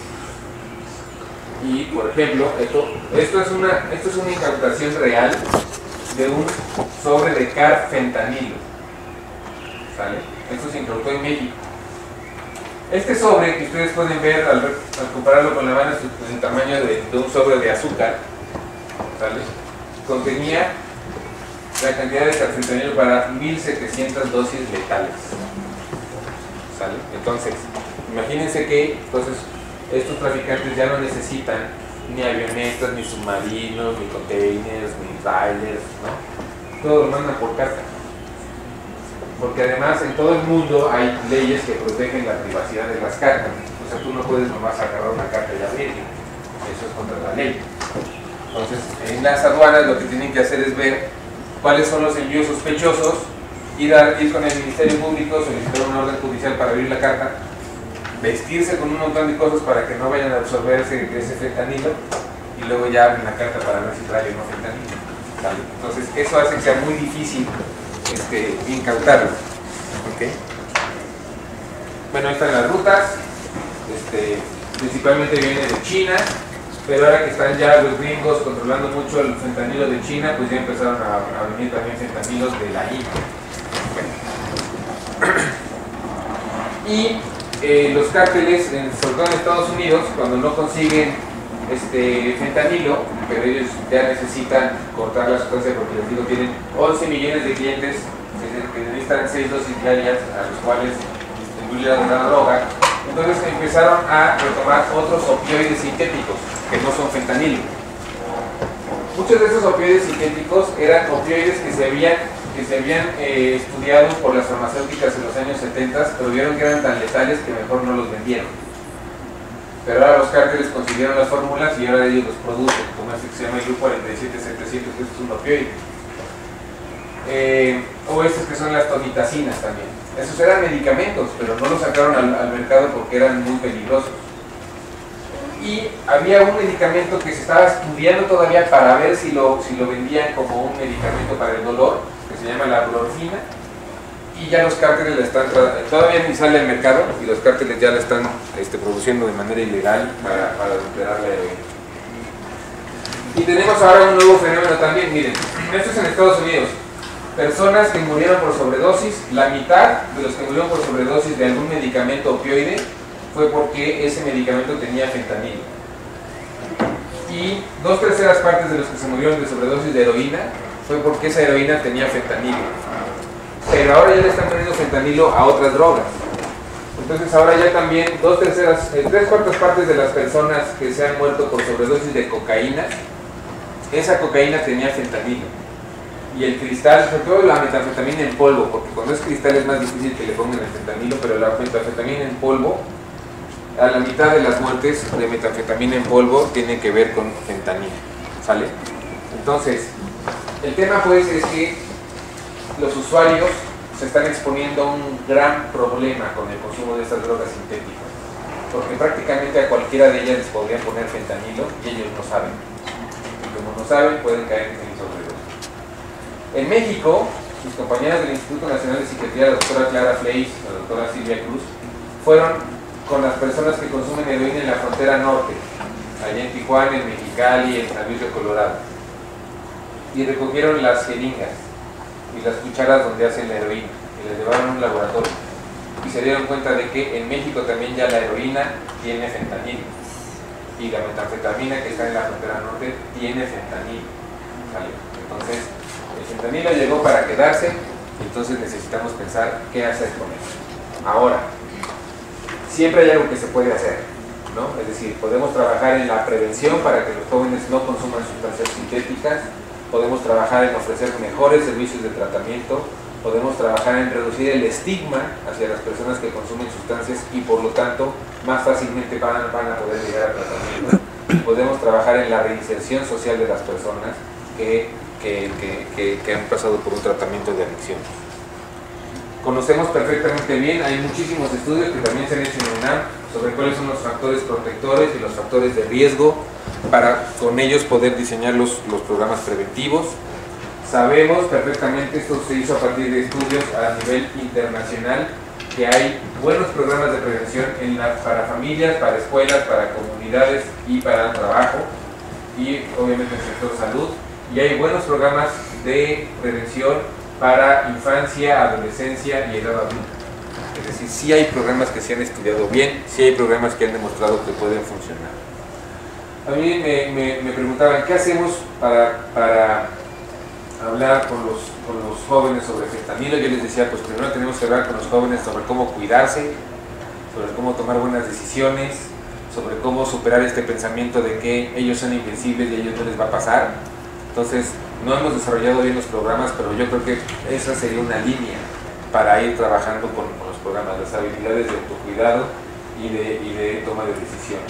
Y por ejemplo, esto es una incautación real de un sobre de carfentanilo. ¿Sale? Esto se incautó en México. Este sobre que ustedes pueden ver al compararlo con la mano es el tamaño de un sobre de azúcar. ¿Sale? Contenía la cantidad de carfentanilo para 1.700 dosis letales. ¿Sale? Entonces, imagínense que estos traficantes ya no necesitan ni avionetas, ni submarinos, ni containers, ni trailers, ¿no? Todo lo mandan por carta. Porque además en todo el mundo hay leyes que protegen la privacidad de las cartas. O sea, tú no puedes nomás agarrar una carta y abrirla. Eso es contra la ley. Entonces, en las aduanas lo que tienen que hacer es ver cuáles son los envíos sospechosos, ir con el Ministerio Público, solicitar una orden judicial para abrir la carta, vestirse con un montón de cosas para que no vayan a absorber ese fentanilo y luego ya abren la carta para ver si trae o no fentanilo. ¿Sale? Entonces, eso hace que sea muy difícil incautarlo. ¿Okay? Bueno, ahí están las rutas, principalmente viene de China, pero ahora que están ya los gringos controlando mucho el fentanilo de China, pues ya empezaron a venir también fentanilos de la India. Y los cárteles, sobre todo en Estados Unidos, cuando no consiguen fentanilo, pero ellos ya necesitan cortar la sustancia porque les digo, tienen 11 millones de clientes que necesitan 6 dosis diarias a los cuales distribuye la droga. Entonces empezaron a retomar otros opioides sintéticos que no son fentanilo. Muchos de esos opioides sintéticos eran opioides que se habían estudiado por las farmacéuticas en los años 70, pero vieron que eran tan letales que mejor no los vendieron. Pero ahora los cárteles consiguieron las fórmulas y ahora ellos los producen, como este que se llama el grupo 47700, que es un opioide. O estos que son las tonitacinas también. Esos eran medicamentos, pero no los sacaron al mercado porque eran muy peligrosos. Y había un medicamento que se estaba estudiando todavía para ver si lo vendían como un medicamento para el dolor, que se llama la brorfina, y ya los cárteles la están todavía ni sale al mercado, y los cárteles ya la están produciendo de manera ilegal para recuperar la heroína. Y tenemos ahora un nuevo fenómeno también, miren, esto es en Estados Unidos. Personas que murieron por sobredosis, la mitad de los que murieron por sobredosis de algún medicamento opioide fue porque ese medicamento tenía fentanilo. Y 2/3 partes de los que se murieron de sobredosis de heroína fue porque esa heroína tenía fentanilo. Pero ahora ya le están poniendo fentanilo a otras drogas. Entonces ahora ya también 3/4 partes de las personas que se han muerto por sobredosis de cocaína, esa cocaína tenía fentanilo. Y el cristal, sobre todo la metanfetamina en polvo, porque cuando es cristal es más difícil que le pongan el fentanilo, pero la metanfetamina en polvo, a la mitad de las muertes de metanfetamina en polvo tiene que ver con fentanilo, ¿sale? Entonces, el tema pues es que los usuarios se están exponiendo a un gran problema con el consumo de estas drogas sintéticas, porque prácticamente a cualquiera de ellas les podrían poner fentanilo y ellos no saben. Y como no saben, pueden caer en sobredosis. En México, mis compañeras del Instituto Nacional de Psiquiatría, la doctora Clara Fleis, la doctora Silvia Cruz, fueron con las personas que consumen heroína en la frontera norte, allá en Tijuana, en Mexicali, en San Luis de Colorado, y recogieron las jeringas y las cucharas donde hacen la heroína y las llevaron a un laboratorio y se dieron cuenta de que en México también ya la heroína tiene fentanilo y la metanfetamina que está en la frontera norte tiene fentanilo, ¿vale? Entonces el fentanilo llegó para quedarse, entonces necesitamos pensar qué hacer con eso. Ahora, siempre hay algo que se puede hacer, ¿no? Es decir, podemos trabajar en la prevención para que los jóvenes no consuman sustancias sintéticas, podemos trabajar en ofrecer mejores servicios de tratamiento, podemos trabajar en reducir el estigma hacia las personas que consumen sustancias y por lo tanto más fácilmente van a poder llegar al tratamiento. Podemos trabajar en la reinserción social de las personas que han pasado por un tratamiento de adicción. Conocemos perfectamente bien, hay muchísimos estudios que también se han hecho en UNAM sobre cuáles son los factores protectores y los factores de riesgo para con ellos poder diseñar los programas preventivos. Sabemos perfectamente, esto se hizo a partir de estudios a nivel internacional, que hay buenos programas de prevención para familias, para escuelas, para comunidades y para trabajo y obviamente en el sector salud, y hay buenos programas de prevención para infancia, adolescencia y edad adulta. Es decir, sí hay programas que se han estudiado bien, sí hay programas que han demostrado que pueden funcionar. A mí me preguntaban, ¿qué hacemos para hablar con los jóvenes sobre fentanilo? Yo les decía, pues primero tenemos que hablar con los jóvenes sobre cómo cuidarse, sobre cómo tomar buenas decisiones, sobre cómo superar este pensamiento de que ellos son invencibles y a ellos no les va a pasar. Entonces, no hemos desarrollado bien los programas, pero yo creo que esa sería una línea para ir trabajando con los programas, las habilidades de autocuidado y de toma de decisiones.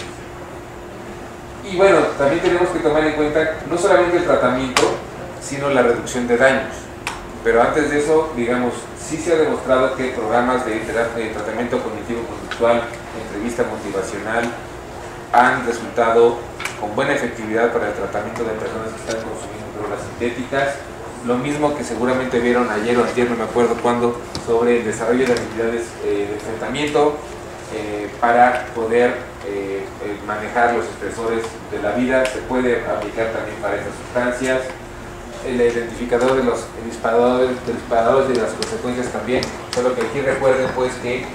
Y bueno, también tenemos que tomar en cuenta no solamente el tratamiento, sino la reducción de daños. Pero antes de eso, digamos, sí se ha demostrado que programas de tratamiento cognitivo-conductual, entrevista motivacional, han resultado con buena efectividad para el tratamiento de personas que están consumiendo drogas sintéticas. Lo mismo que seguramente vieron ayer o antier, no me acuerdo cuándo, sobre el desarrollo de habilidades de enfrentamiento para poder manejar los estresores de la vida. Se puede aplicar también para estas sustancias. El identificador de los disparadores de las consecuencias también. Solo que aquí recuerden pues que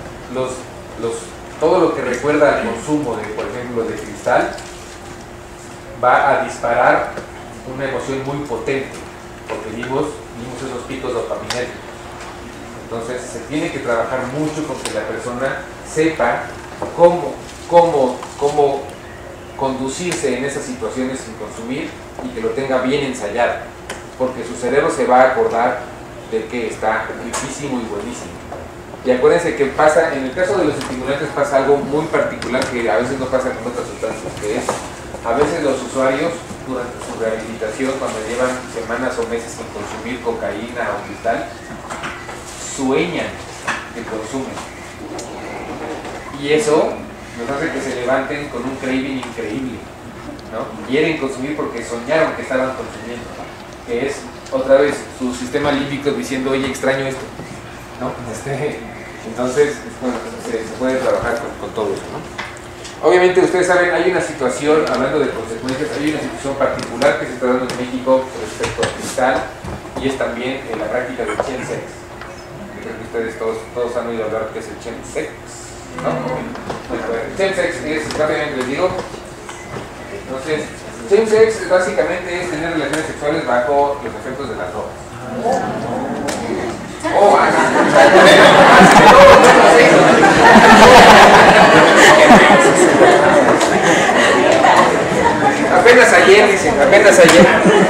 todo lo que recuerda al consumo de, por ejemplo, de cristal va a disparar una emoción muy potente, porque vimos esos picos dopaminérgicos. Entonces se tiene que trabajar mucho con que la persona sepa cómo conducirse en esas situaciones sin consumir y que lo tenga bien ensayado, porque su cerebro se va a acordar de que está riquísimo y buenísimo. Y acuérdense que pasa, en el caso de los estimulantes pasa algo muy particular que a veces no pasa con otras sustancias, que es, a veces los usuarios durante su rehabilitación, cuando llevan semanas o meses sin consumir cocaína o cristal, sueñan que consumen. Y eso nos hace que se levanten con un craving increíble, ¿no? Quieren consumir porque soñaron que estaban consumiendo, que es otra vez su sistema límbico diciendo, oye, extraño esto, ¿no? Entonces, bueno, se puede trabajar con todo eso, ¿no? Obviamente, ustedes saben, hay una situación, hablando de consecuencias, hay una situación particular que se está dando en México respecto al cristal, y es también la práctica del chemsex. Creo que ustedes todos han oído hablar que es el chemsex, ¿no? Bueno, el chemsex es, rápidamente les digo, entonces, chemsex básicamente es tener relaciones sexuales bajo los efectos de las drogas. Oh, apenas ayer, dicen, apenas ayer.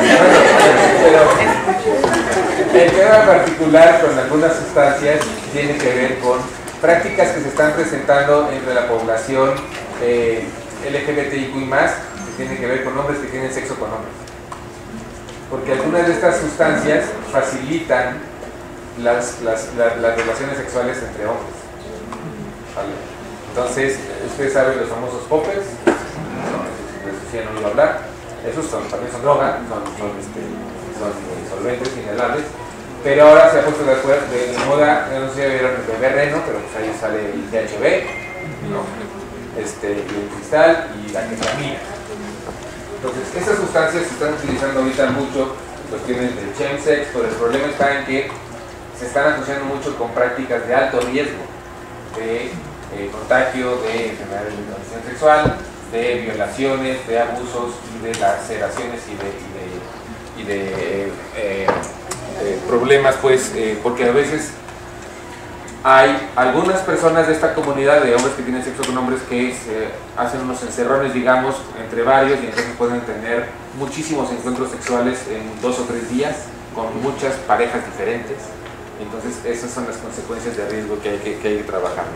Pero el tema particular con algunas sustancias tiene que ver con prácticas que se están presentando entre la población LGBTIQ+, que tiene que ver con hombres que tienen sexo con hombres. Porque algunas de estas sustancias facilitan las relaciones sexuales entre hombres. ¿Vale? Entonces, ustedes saben los famosos poppers, si han oído hablar, esos también son drogas, son solventes, inhalables, pero ahora se ha puesto de moda, no sé si vieron el bebé reno, pero pues ahí sale el THC, ¿no? Y el cristal y la ketamina. Entonces, estas sustancias se están utilizando ahorita mucho, cuestiones del chemsex, pero el problema está en que se están asociando mucho con prácticas de alto riesgo, de contagio, de enfermedades de transmisión sexual, de violaciones, de abusos y de laceraciones y de problemas, pues, porque a veces hay algunas personas de esta comunidad de hombres que tienen sexo con hombres que hacen unos encerrones, digamos, entre varios, y entonces pueden tener muchísimos encuentros sexuales en 2 o 3 días con muchas parejas diferentes. Entonces esas son las consecuencias de riesgo que hay que trabajar.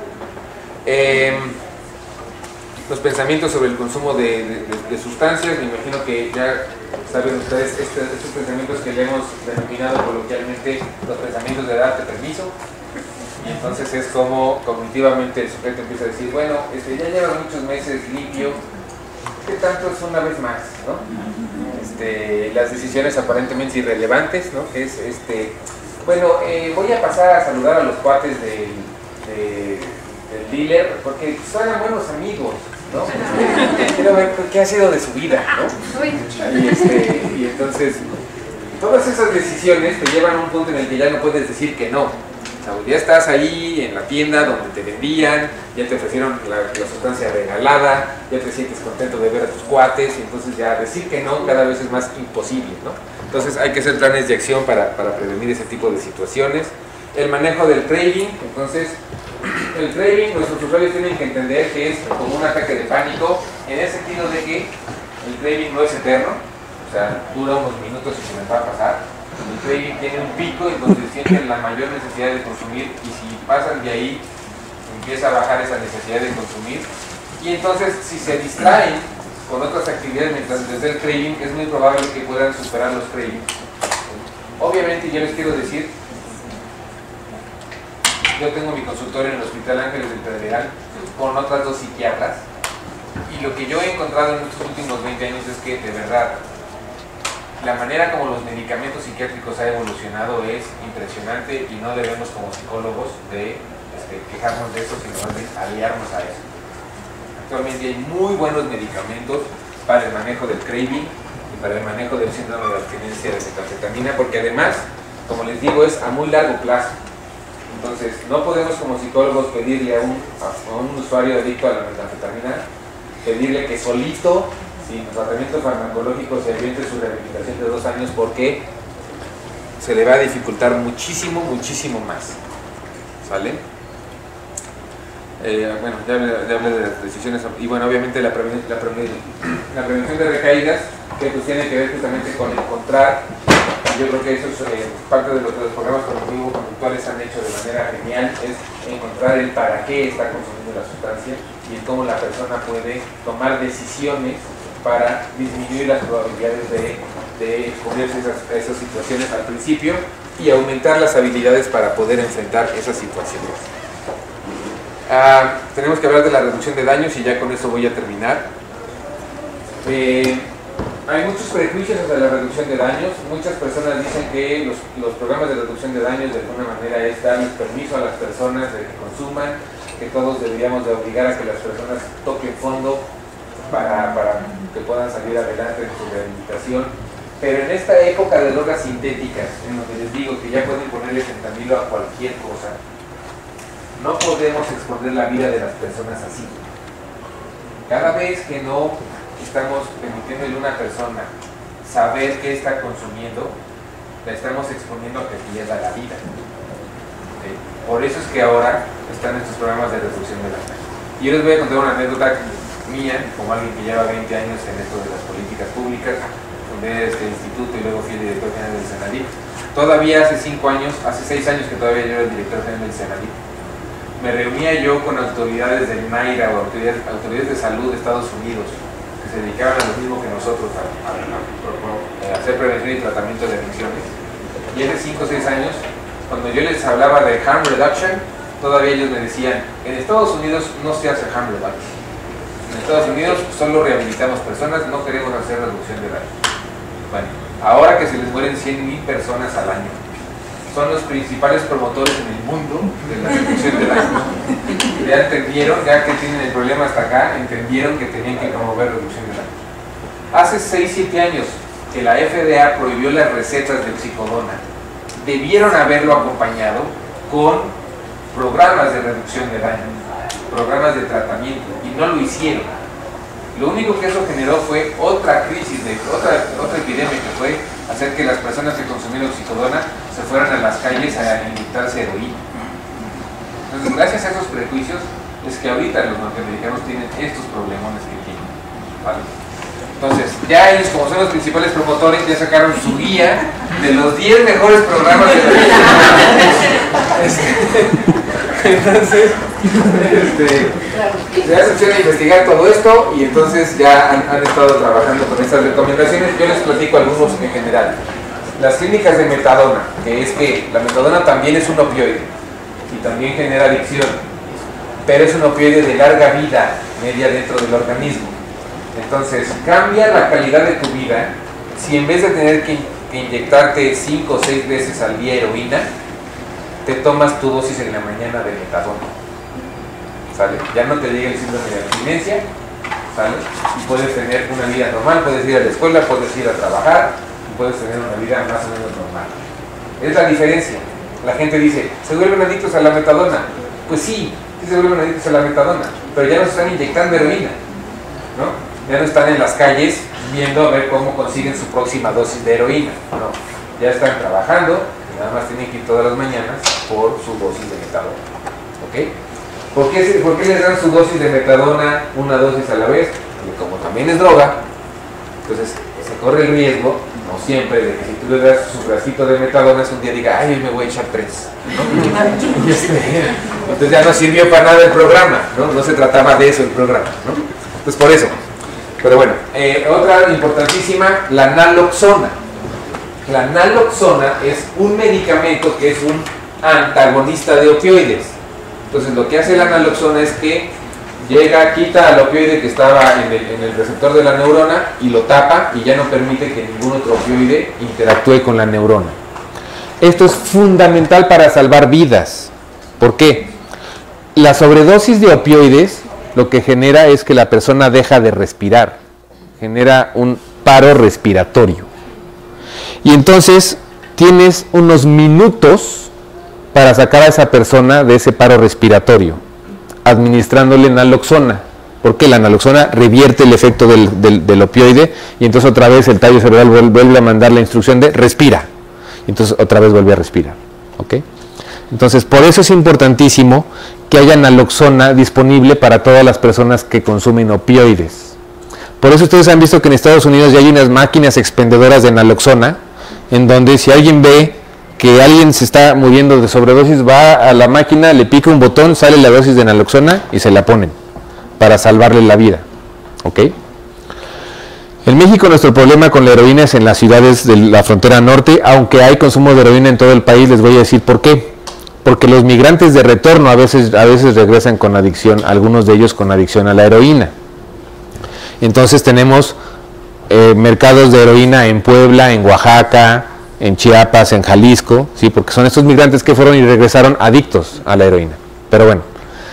Los pensamientos sobre el consumo de sustancias, me imagino que ya saben ustedes estos pensamientos que le hemos denominado coloquialmente los pensamientos de darte permiso. Y entonces es como cognitivamente el sujeto empieza a decir, bueno, ya lleva muchos meses limpio, ¿qué tanto es una vez más? ¿No? Las decisiones aparentemente irrelevantes, ¿no? Es bueno, voy a pasar a saludar a los cuates del dealer porque son buenos amigos, ¿no? Quiero ver qué ha sido de su vida, ¿no? Y entonces, todas esas decisiones te llevan a un punto en el que ya no puedes decir que no. O sea, ya estás ahí en la tienda donde te vendían, ya te ofrecieron la sustancia regalada, ya te sientes contento de ver a tus cuates, y entonces ya decir que no cada vez es más imposible, ¿no? Entonces hay que hacer planes de acción para prevenir ese tipo de situaciones. El manejo del craving, entonces el craving, nuestros usuarios tienen que entender que es como un ataque de pánico, en el sentido de que el craving no es eterno, o sea, dura unos minutos y se me va a pasar. El craving tiene un pico en donde sienten la mayor necesidad de consumir, y si pasan de ahí empieza a bajar esa necesidad de consumir, y entonces si se distraen con otras actividades mientras les dé el craving, es muy probable que puedan superar los cravings. Obviamente, yo les quiero decir, yo tengo mi consultorio en el Hospital Ángeles del Pedregal con otras 2 psiquiatras, y lo que yo he encontrado en estos últimos 20 años es que, de verdad, la manera como los medicamentos psiquiátricos ha evolucionado es impresionante, y no debemos como psicólogos de quejarnos de eso, sino más bien aliarnos a eso. Actualmente hay muy buenos medicamentos para el manejo del craving y para el manejo del síndrome de abstinencia de metanfetamina, porque además, como les digo, es a muy largo plazo. Entonces, no podemos como psicólogos pedirle a un usuario adicto a la metanfetamina, pedirle que solito, sin tratamiento farmacológico, se aviente su rehabilitación de 2 años, porque se le va a dificultar muchísimo, muchísimo más. ¿Sale? Bueno, ya hablé de las decisiones, y bueno, obviamente la prevención de recaídas, que pues tiene que ver justamente con encontrar, yo creo que eso es parte de lo que los programas cognitivo-conductuales han hecho de manera genial, es encontrar el para qué está consumiendo la sustancia y el cómo la persona puede tomar decisiones para disminuir las probabilidades de de exponerse a esas situaciones al principio y aumentar las habilidades para poder enfrentar esas situaciones. Tenemos que hablar de la reducción de daños y ya con eso voy a terminar. Hay muchos prejuicios sobre la reducción de daños. Muchas personas dicen que los programas de reducción de daños de alguna manera es darles permiso a las personas de que consuman, que todos deberíamos de obligar a que las personas toquen fondo para que puedan salir adelante en su rehabilitación. Pero en esta época de drogas sintéticas, en donde les digo que ya pueden ponerle fentanilo a cualquier cosa, no podemos exponer la vida de las personas así. Cada vez que no estamos permitiéndole a una persona saber qué está consumiendo, la estamos exponiendo a que pierda la vida. ¿Okay? Por eso es que ahora están estos programas de reducción de daños. Y yo les voy a contar una anécdota mía, como alguien que lleva 20 años en esto de las políticas públicas, fundé este instituto y luego fui el director general del Senadip. Todavía hace 5 años, hace 6 años que todavía yo era el director general del Senadip, me reunía yo con autoridades del NAIRA o autoridades de salud de Estados Unidos que se dedicaban a lo mismo que nosotros, a hacer prevención y tratamiento de adicciones. Y hace 5 o 6 años, cuando yo les hablaba de harm reduction, todavía ellos me decían, en Estados Unidos no se hace harm reduction. En Estados Unidos solo rehabilitamos personas, no queremos hacer reducción de daño. Bueno, ahora que se les mueren 100,000 personas al año, son los principales promotores en el mundo de la reducción de daño. Ya entendieron, ya que tienen el problema hasta acá, entendieron que tenían que promover reducción de daño. Hace 6-7 años que la FDA prohibió las recetas de oxicodona. Debieron haberlo acompañado con programas de reducción de daño, programas de tratamiento, y no lo hicieron. Lo único que eso generó fue otra crisis, otra epidemia, que fue hacer que las personas que consumían oxicodona se fueran a las calles a inyectarse heroína. Entonces, gracias a esos prejuicios es que ahorita los norteamericanos tienen estos problemones que tienen, ¿vale? Entonces, ya ellos, como son los principales promotores, ya sacaron su guía de los 10 mejores programas de entonces, ya se pusieron a investigar todo esto y entonces ya han estado trabajando con estas recomendaciones. Yo les platico algunos en general. Las clínicas de metadona, que es que la metadona también es un opioide y también genera adicción, pero es un opioide de larga vida media dentro del organismo. Entonces, cambia la calidad de tu vida si en vez de tener que inyectarte 5 o 6 veces al día heroína, te tomas tu dosis en la mañana de metadona, ¿sale? Ya no te llega el síndrome de abstinencia, ¿sale? Y puedes tener una vida normal, puedes ir a la escuela, puedes ir a trabajar, y puedes tener una vida más o menos normal. Es la diferencia. La gente dice, ¿se vuelven adictos a la metadona? Pues sí, sí se vuelven adictos a la metadona, pero ya no se están inyectando heroína, ¿no? Ya no están en las calles viendo a ver cómo consiguen su próxima dosis de heroína, no. Ya están trabajando, nada más tienen que ir todas las mañanas por su dosis de metadona. ¿Ok? ¿Por qué les dan su dosis de metadona una dosis a la vez? Porque como también es droga, entonces se corre el riesgo, no siempre, de que si tú le das su frasquito de metadona, un día diga, ay, hoy me voy a echar 3, ¿no? Entonces ya no sirvió para nada el programa, ¿no? No se trataba de eso el programa, ¿no? Entonces por eso. Pero bueno, otra importantísima, la naloxona. La naloxona es un medicamento que es un antagonista de opioides. Entonces lo que hace la naloxona es que llega, quita al opioide que estaba en el receptor de la neurona y lo tapa y ya no permite que ningún otro opioide interactúe con la neurona. Esto es fundamental para salvar vidas. ¿Por qué? La sobredosis de opioides lo que genera es que la persona deja de respirar, genera un paro respiratorio. Y entonces tienes unos minutos para sacar a esa persona de ese paro respiratorio, administrándole naloxona, porque la naloxona revierte el efecto del opioide y entonces otra vez el tallo cerebral vuelve a mandar la instrucción de respira, y entonces otra vez vuelve a respirar. ¿Ok? Entonces, por eso es importantísimo que haya naloxona disponible para todas las personas que consumen opioides. Por eso ustedes han visto que en Estados Unidos ya hay unas máquinas expendedoras de naloxona, en donde si alguien ve que alguien se está muriendo de sobredosis, va a la máquina, le pica un botón, sale la dosis de naloxona y se la ponen para salvarle la vida. ¿Ok? En México nuestro problema con la heroína es en las ciudades de la frontera norte, aunque hay consumo de heroína en todo el país. Les voy a decir por qué. Porque los migrantes de retorno a veces regresan con adicción, algunos de ellos con adicción a la heroína. Entonces tenemos mercados de heroína en Puebla, en Oaxaca, en Chiapas, en Jalisco, ¿sí? Porque son estos migrantes que fueron y regresaron adictos a la heroína. Pero bueno,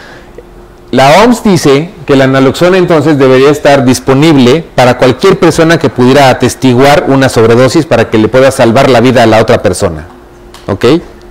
la OMS dice que la naloxona entonces debería estar disponible para cualquier persona que pudiera atestiguar una sobredosis para que le pueda salvar la vida a la otra persona. ¿Ok?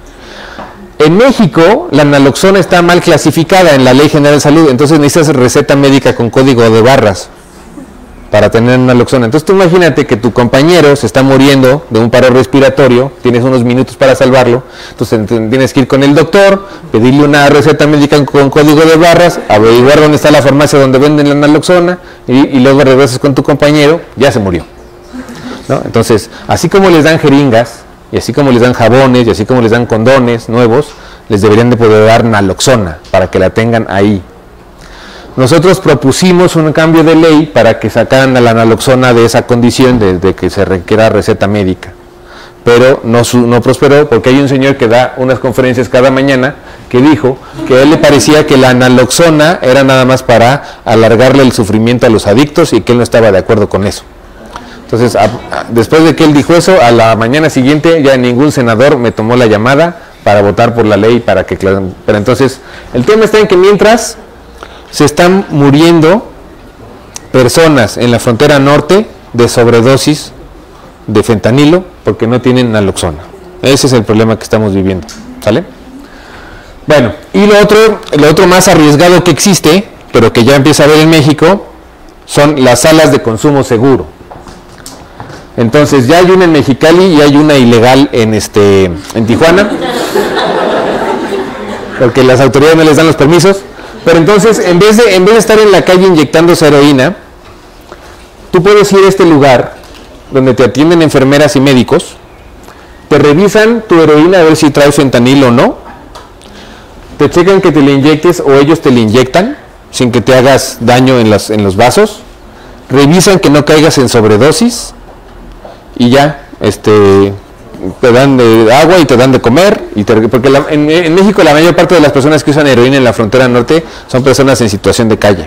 En México, la naloxona está mal clasificada en la Ley General de Salud, entonces necesitas receta médica con código de barras para tener naloxona. Entonces tú imagínate que tu compañero se está muriendo de un paro respiratorio, tienes unos minutos para salvarlo, entonces tienes que ir con el doctor, pedirle una receta médica con código de barras, averiguar dónde está la farmacia donde venden la naloxona y luego regresas con tu compañero, ya se murió, ¿no? Entonces, así como les dan jeringas, y así como les dan jabones, y así como les dan condones nuevos, les deberían de poder dar naloxona para que la tengan ahí. Nosotros propusimos un cambio de ley para que sacaran a la naloxona de esa condición de que se requiera receta médica, pero no prosperó porque hay un señor que da unas conferencias cada mañana que dijo que a él le parecía que la naloxona era nada más para alargarle el sufrimiento a los adictos y que él no estaba de acuerdo con eso. Entonces, después de que él dijo eso, a la mañana siguiente ya ningún senador me tomó la llamada para votar por la ley para que... Pero entonces, el tema está en que mientras se están muriendo personas en la frontera norte de sobredosis de fentanilo porque no tienen naloxona. Ese es el problema que estamos viviendo, ¿sale? Bueno, y lo otro más arriesgado que existe, pero que ya empieza a ver en México, son las salas de consumo seguro. Entonces ya hay una en Mexicali y hay una ilegal en Tijuana, porque las autoridades no les dan los permisos. Pero entonces, en vez de estar en la calle inyectándose heroína, tú puedes ir a este lugar donde te atienden enfermeras y médicos, te revisan tu heroína a ver si trae fentanilo o no, te checan que te la inyectes o ellos te la inyectan sin que te hagas daño en los vasos, revisan que no caigas en sobredosis y ya, te dan de agua y te dan de comer, porque en México la mayor parte de las personas que usan heroína en la frontera norte son personas en situación de calle.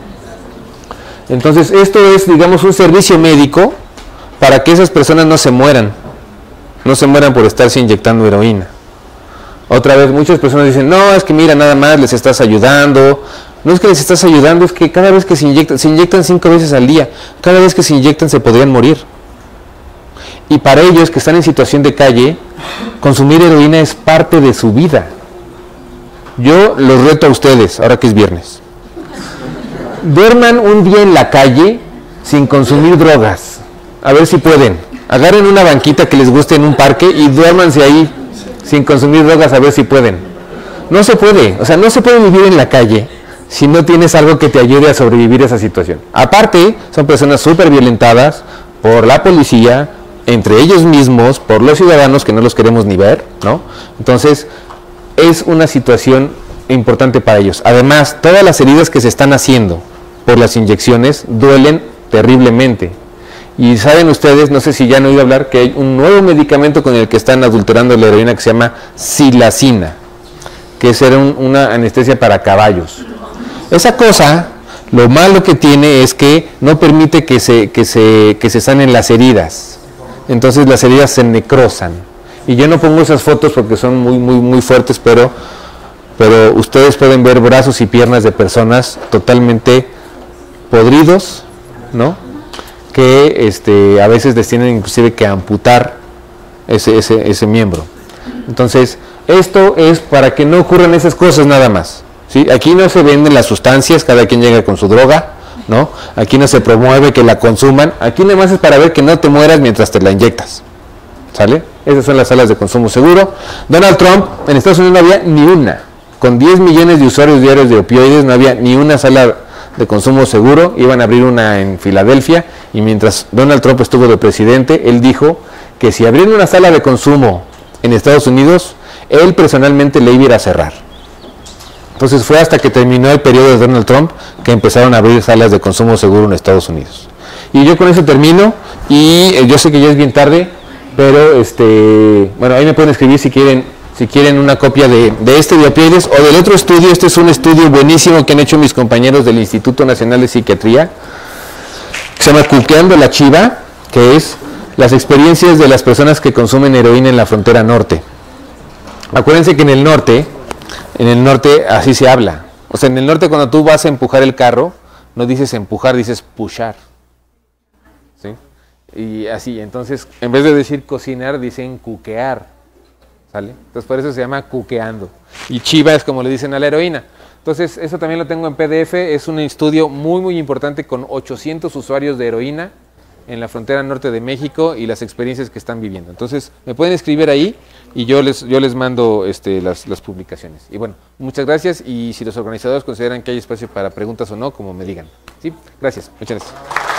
Entonces esto es, digamos, un servicio médico para que esas personas no se mueran por estarse inyectando heroína. Otra vez, muchas personas dicen, no, es que mira, nada más les estás ayudando. No es que les estás ayudando, es que cada vez que se inyectan 5 veces al día, cada vez que se inyectan se podrían morir. Y para ellos que están en situación de calle, consumir heroína es parte de su vida. Yo los reto a ustedes, ahora que es viernes. Duerman un día en la calle sin consumir drogas. A ver si pueden. Agarren una banquita que les guste en un parque y duérmanse ahí sin consumir drogas a ver si pueden. No se puede, o sea, no se puede vivir en la calle si no tienes algo que te ayude a sobrevivir a esa situación. Aparte, son personas súper violentadas por la policía, entre ellos mismos, por los ciudadanos que no los queremos ni ver, ¿no? Entonces, es una situación importante para ellos. Además, todas las heridas que se están haciendo por las inyecciones duelen terriblemente. Y saben ustedes, no sé si ya han oído hablar, que hay un nuevo medicamento con el que están adulterando la heroína que se llama silacina, que es una anestesia para caballos. Esa cosa, lo malo que tiene es que no permite que se sanen las heridas. Entonces las heridas se necrosan. Y yo no pongo esas fotos porque son muy fuertes, pero ustedes pueden ver brazos y piernas de personas totalmente podridos, ¿no? Que a veces les tienen inclusive que amputar ese miembro. Entonces, esto es para que no ocurran esas cosas nada más, ¿sí? Aquí no se venden las sustancias, cada quien llega con su droga, ¿no? Aquí no se promueve que la consuman, aquí nada más es para ver que no te mueras mientras te la inyectas, ¿sale? Esas son las salas de consumo seguro. Donald Trump, en Estados Unidos no había ni una, con 10 millones de usuarios diarios de opioides, no había ni una sala de consumo seguro. Iban a abrir una en Filadelfia, y mientras Donald Trump estuvo de presidente, él dijo que si abrían una sala de consumo en Estados Unidos, él personalmente le iba a ir a cerrar. Entonces fue hasta que terminó el periodo de Donald Trump que empezaron a abrir salas de consumo seguro en Estados Unidos. Y yo con eso termino, y yo sé que ya es bien tarde, pero bueno, ahí me pueden escribir si quieren una copia de este Dioptrides o del otro estudio. Este es un estudio buenísimo que han hecho mis compañeros del Instituto Nacional de Psiquiatría, que se llama Cuqueando la Chiva, que es las experiencias de las personas que consumen heroína en la frontera norte. Acuérdense que en el norte así se habla. O sea, en el norte cuando tú vas a empujar el carro, no dices empujar, dices pushar. ¿Sí? Y así, entonces, en vez de decir cocinar, dicen cuquear. ¿Sale? Entonces, por eso se llama cuqueando. Y chiva es como le dicen a la heroína. Entonces, eso también lo tengo en PDF. Es un estudio muy, muy importante con 800 usuarios de heroína en la frontera norte de México y las experiencias que están viviendo. Entonces, me pueden escribir ahí y yo les mando las publicaciones. Y bueno, muchas gracias, y si los organizadores consideran que hay espacio para preguntas o no, como me digan. ¿Sí? Gracias, muchas gracias.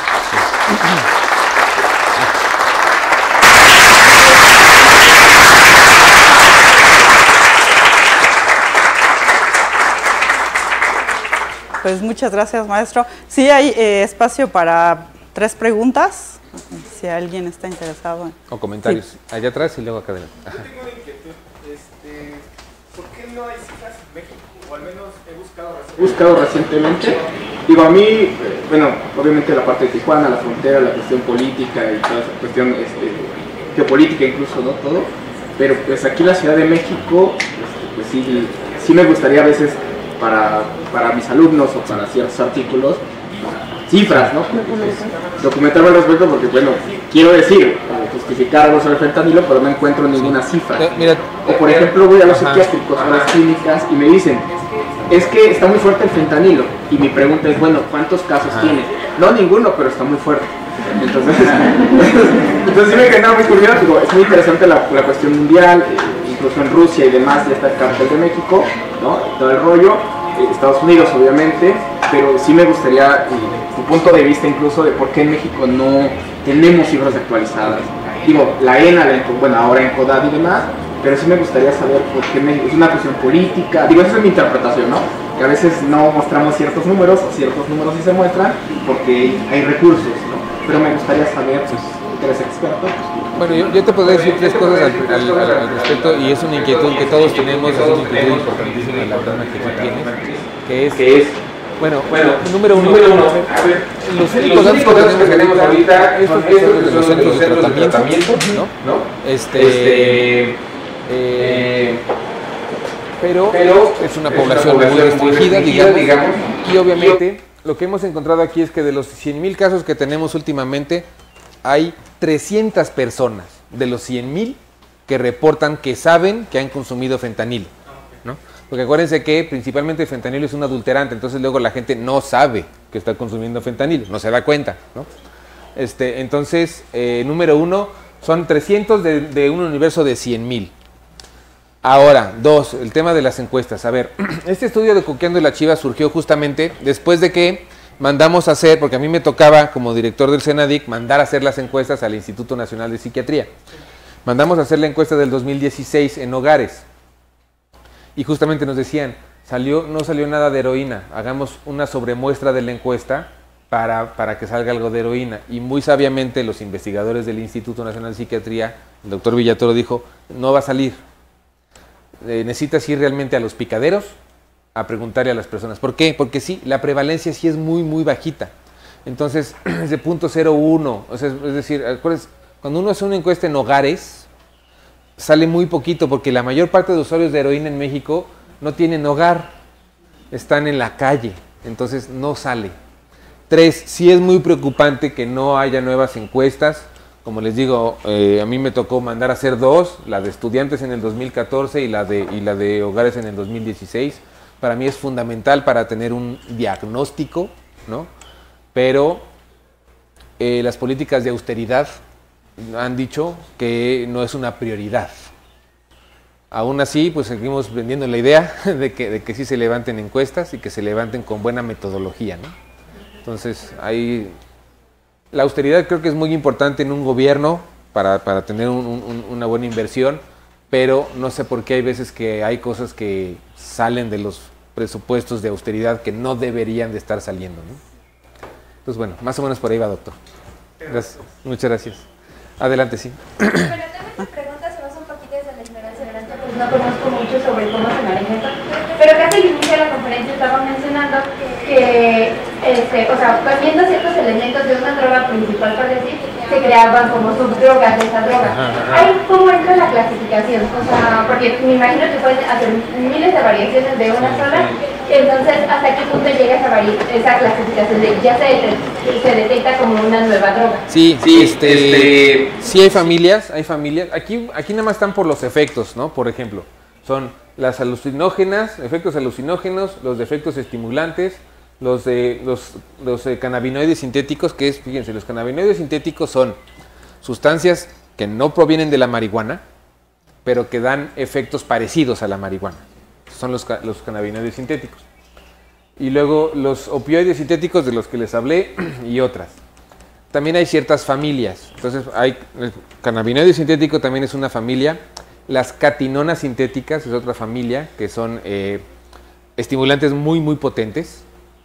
Pues muchas gracias, maestro. Sí hay espacio para 3 preguntas, si alguien está interesado. O comentarios. Sí. Allá atrás y luego acá adelante. Yo tengo una inquietud. ¿Por qué no hay cifras en México? O al menos he buscado recientemente. Digo, a mí, bueno, obviamente la parte de Tijuana, la frontera, la cuestión política y toda esa cuestión geopolítica incluso, ¿no? Todo. Pero pues aquí en la Ciudad de México, pues sí me gustaría a veces para mis alumnos o para ciertos artículos, cifras, ¿no? Documentarme al respecto, porque bueno, quiero decir, justificar algo sobre el fentanilo, pero no encuentro ninguna cifra. O por ejemplo voy a los psiquiátricos, a las clínicas, y me dicen, es que está muy fuerte el fentanilo, y mi pregunta es, bueno, ¿cuántos casos tiene? No, ninguno, pero está muy fuerte. Entonces sí me quedé muy curioso. Digo, es muy interesante la cuestión mundial, incluso en Rusia y demás ya está el Cártel de México, ¿no? Todo el rollo, Estados Unidos obviamente, pero sí me gustaría tu punto de vista incluso de por qué en México no tenemos cifras actualizadas. Digo, la ENA, bueno, ahora en CODAD y demás, pero sí me gustaría saber por qué es una cuestión política. Digo, esa es mi interpretación, ¿no? Que a veces no mostramos ciertos números, o ciertos números sí se muestran porque hay recursos, ¿no? Pero me gustaría saber, pues, que eres experto. Bueno, yo te podría decir 3 cosas al respecto, y es una inquietud que todos tenemos, es una inquietud importantísima, la verdad, que tú tienes, que es, bueno, número uno, los únicos datos que tenemos ahorita es de los centros de tratamiento, ¿no? Pero es una población muy restringida, digamos, y obviamente lo que hemos encontrado aquí es que de los 100,000 casos que tenemos últimamente, hay 300 personas de los 100,000 que reportan que saben que han consumido fentanilo, ¿no? Porque acuérdense que principalmente el fentanilo es un adulterante, entonces luego la gente no sabe que está consumiendo fentanilo, no se da cuenta, ¿no? Entonces, número uno, son 300 de un universo de 100,000. Ahora, 2, el tema de las encuestas. A ver, este estudio de Cuqueando la Chiva surgió justamente después de que mandamos a hacer, porque a mí me tocaba como director del CENADIC mandar a hacer las encuestas al Instituto Nacional de Psiquiatría. Mandamos a hacer la encuesta del 2016 en hogares y justamente nos decían, no salió nada de heroína, hagamos una sobremuestra de la encuesta para que salga algo de heroína. Y muy sabiamente los investigadores del Instituto Nacional de Psiquiatría, el doctor Villatoro dijo, no va a salir, necesitas ir realmente a los picaderos a preguntarle a las personas. ¿Por qué? Porque sí, la prevalencia sí es muy, muy bajita. Entonces, es de 0.01. O sea, es decir, cuando uno hace una encuesta en hogares, sale muy poquito, porque la mayor parte de usuarios de heroína en México no tienen hogar, están en la calle, entonces no sale. 3, sí es muy preocupante que no haya nuevas encuestas. Como les digo, a mí me tocó mandar a hacer 2, la de estudiantes en el 2014 y la de hogares en el 2016. Para mí es fundamental para tener un diagnóstico, ¿no? Pero las políticas de austeridad han dicho que no es una prioridad. Aún así, pues seguimos vendiendo la idea de que sí se levanten encuestas y que se levanten con buena metodología, ¿no? Entonces, la austeridad creo que es muy importante en un gobierno para tener una buena inversión, pero no sé por qué hay veces que hay cosas que salen de los presupuestos de austeridad que no deberían de estar saliendo, ¿no? Entonces, bueno, más o menos por ahí va, doctor. Gracias. Muchas gracias. Adelante, sí. Bueno, tengo esta pregunta, se basa un poquito desde la ignorancia, ¿verdad? Pues no conozco mucho sobre cómo se maneja esto, pero casi al inicio de la conferencia estaba mencionando que, o sea, viendo ciertos elementos de una droga principal, por decir, se creaban como subdrogas de esa droga. Ahí, ¿cómo entra la clasificación? O sea, porque me imagino que pueden hacer miles de variaciones de una sola, entonces, ¿hasta qué punto llega esa clasificación de ya se detecta como una nueva droga? Sí, sí hay familias. Aquí nada más están por los efectos, ¿no? Por ejemplo, son las alucinógenas, efectos alucinógenos, los de efectos estimulantes, los cannabinoides sintéticos, que es, fíjense, los cannabinoides sintéticos son sustancias que no provienen de la marihuana, pero que dan efectos parecidos a la marihuana. Son los cannabinoides sintéticos. Y luego los opioides sintéticos de los que les hablé y otras. También hay ciertas familias. Entonces, el cannabinoide sintético también es una familia. Las catinonas sintéticas es otra familia, que son estimulantes muy, muy potentes.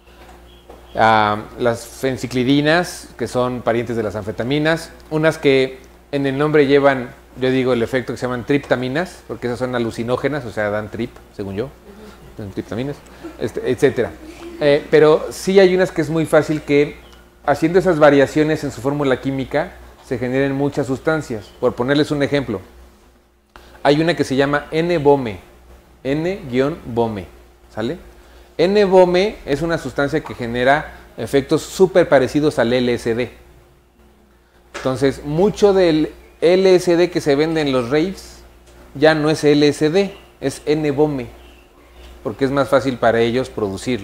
Las fenciclidinas, que son parientes de las anfetaminas. Unas que en el nombre llevan, yo digo, el efecto que se llaman triptaminas, porque esas son alucinógenas, o sea, dan trip, según yo, dan triptaminas, etcétera. Pero sí hay unas que es muy fácil que, haciendo esas variaciones en su fórmula química, se generen muchas sustancias. Por ponerles un ejemplo, hay una que se llama N-Bome, N-Bome, ¿sale? N-Bome es una sustancia que genera efectos súper parecidos al LSD. Entonces, mucho del LSD que se vende en los raves ya no es LSD, es N-Bome, porque es más fácil para ellos producirlo.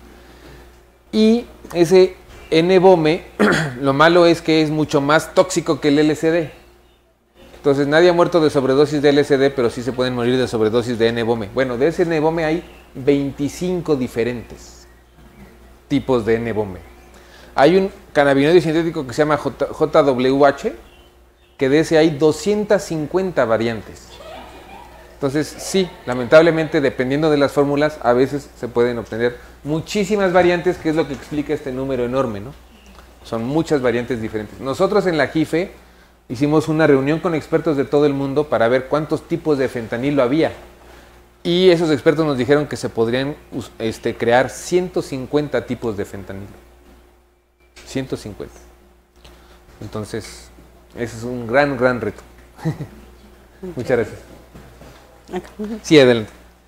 Y ese N-Bome, lo malo es que es mucho más tóxico que el LSD. Entonces, nadie ha muerto de sobredosis de LSD, pero sí se pueden morir de sobredosis de N-Bome. Bueno, de ese N-Bome hay 25 diferentes tipos de N-Bome. Hay un cannabinoide sintético que se llama JWH, que de ese hay 250 variantes. Entonces, sí, lamentablemente, dependiendo de las fórmulas, a veces se pueden obtener muchísimas variantes, que es lo que explica este número enorme, ¿no? Son muchas variantes diferentes. Nosotros en la JIFE hicimos una reunión con expertos de todo el mundo para ver cuántos tipos de fentanilo había. Y esos expertos nos dijeron que se podrían crear 150 tipos de fentanilo. 150. Entonces, ese es un gran reto. Muchas gracias. Sí, adelante.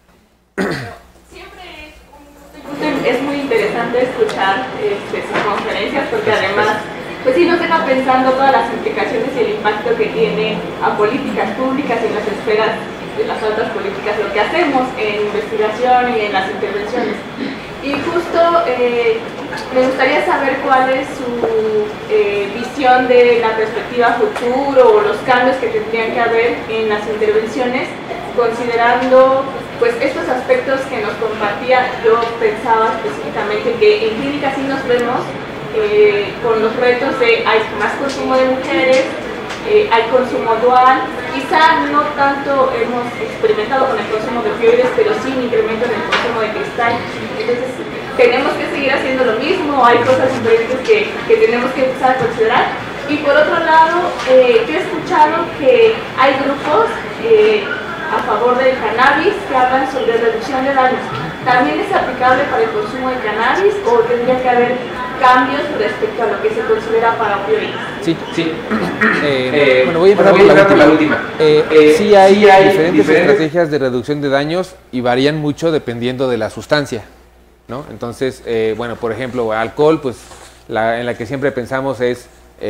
Siempre es muy interesante escuchar sus conferencias, porque además, pues sí nos deja pensando todas las implicaciones y el impacto que tiene a políticas públicas y en las esferas de las altas políticas, lo que hacemos en investigación y en las intervenciones. Y justo me gustaría saber cuál es su visión de la perspectiva futuro o los cambios que tendrían que haber en las intervenciones, considerando pues estos aspectos que nos compartía. Yo pensaba específicamente que en clínica sí nos vemos con los retos de hay más consumo de mujeres, hay consumo dual, quizá no tanto hemos experimentado con el consumo de opioides, pero sí un incremento en el consumo de cristal. Entonces tenemos que seguir haciendo lo mismo, hay cosas diferentes que tenemos que empezar a considerar. Y por otro lado, yo he escuchado que hay grupos a favor del cannabis que hablan sobre reducción de daños. ¿También es aplicable para el consumo de cannabis o tendría que haber cambios respecto a lo que se considera para opioides? Sí. Bueno, voy a empezar por la última. Sí hay diferentes estrategias de reducción de daños y varían mucho dependiendo de la sustancia, ¿no? Entonces, bueno, por ejemplo, alcohol, pues en la que siempre pensamos es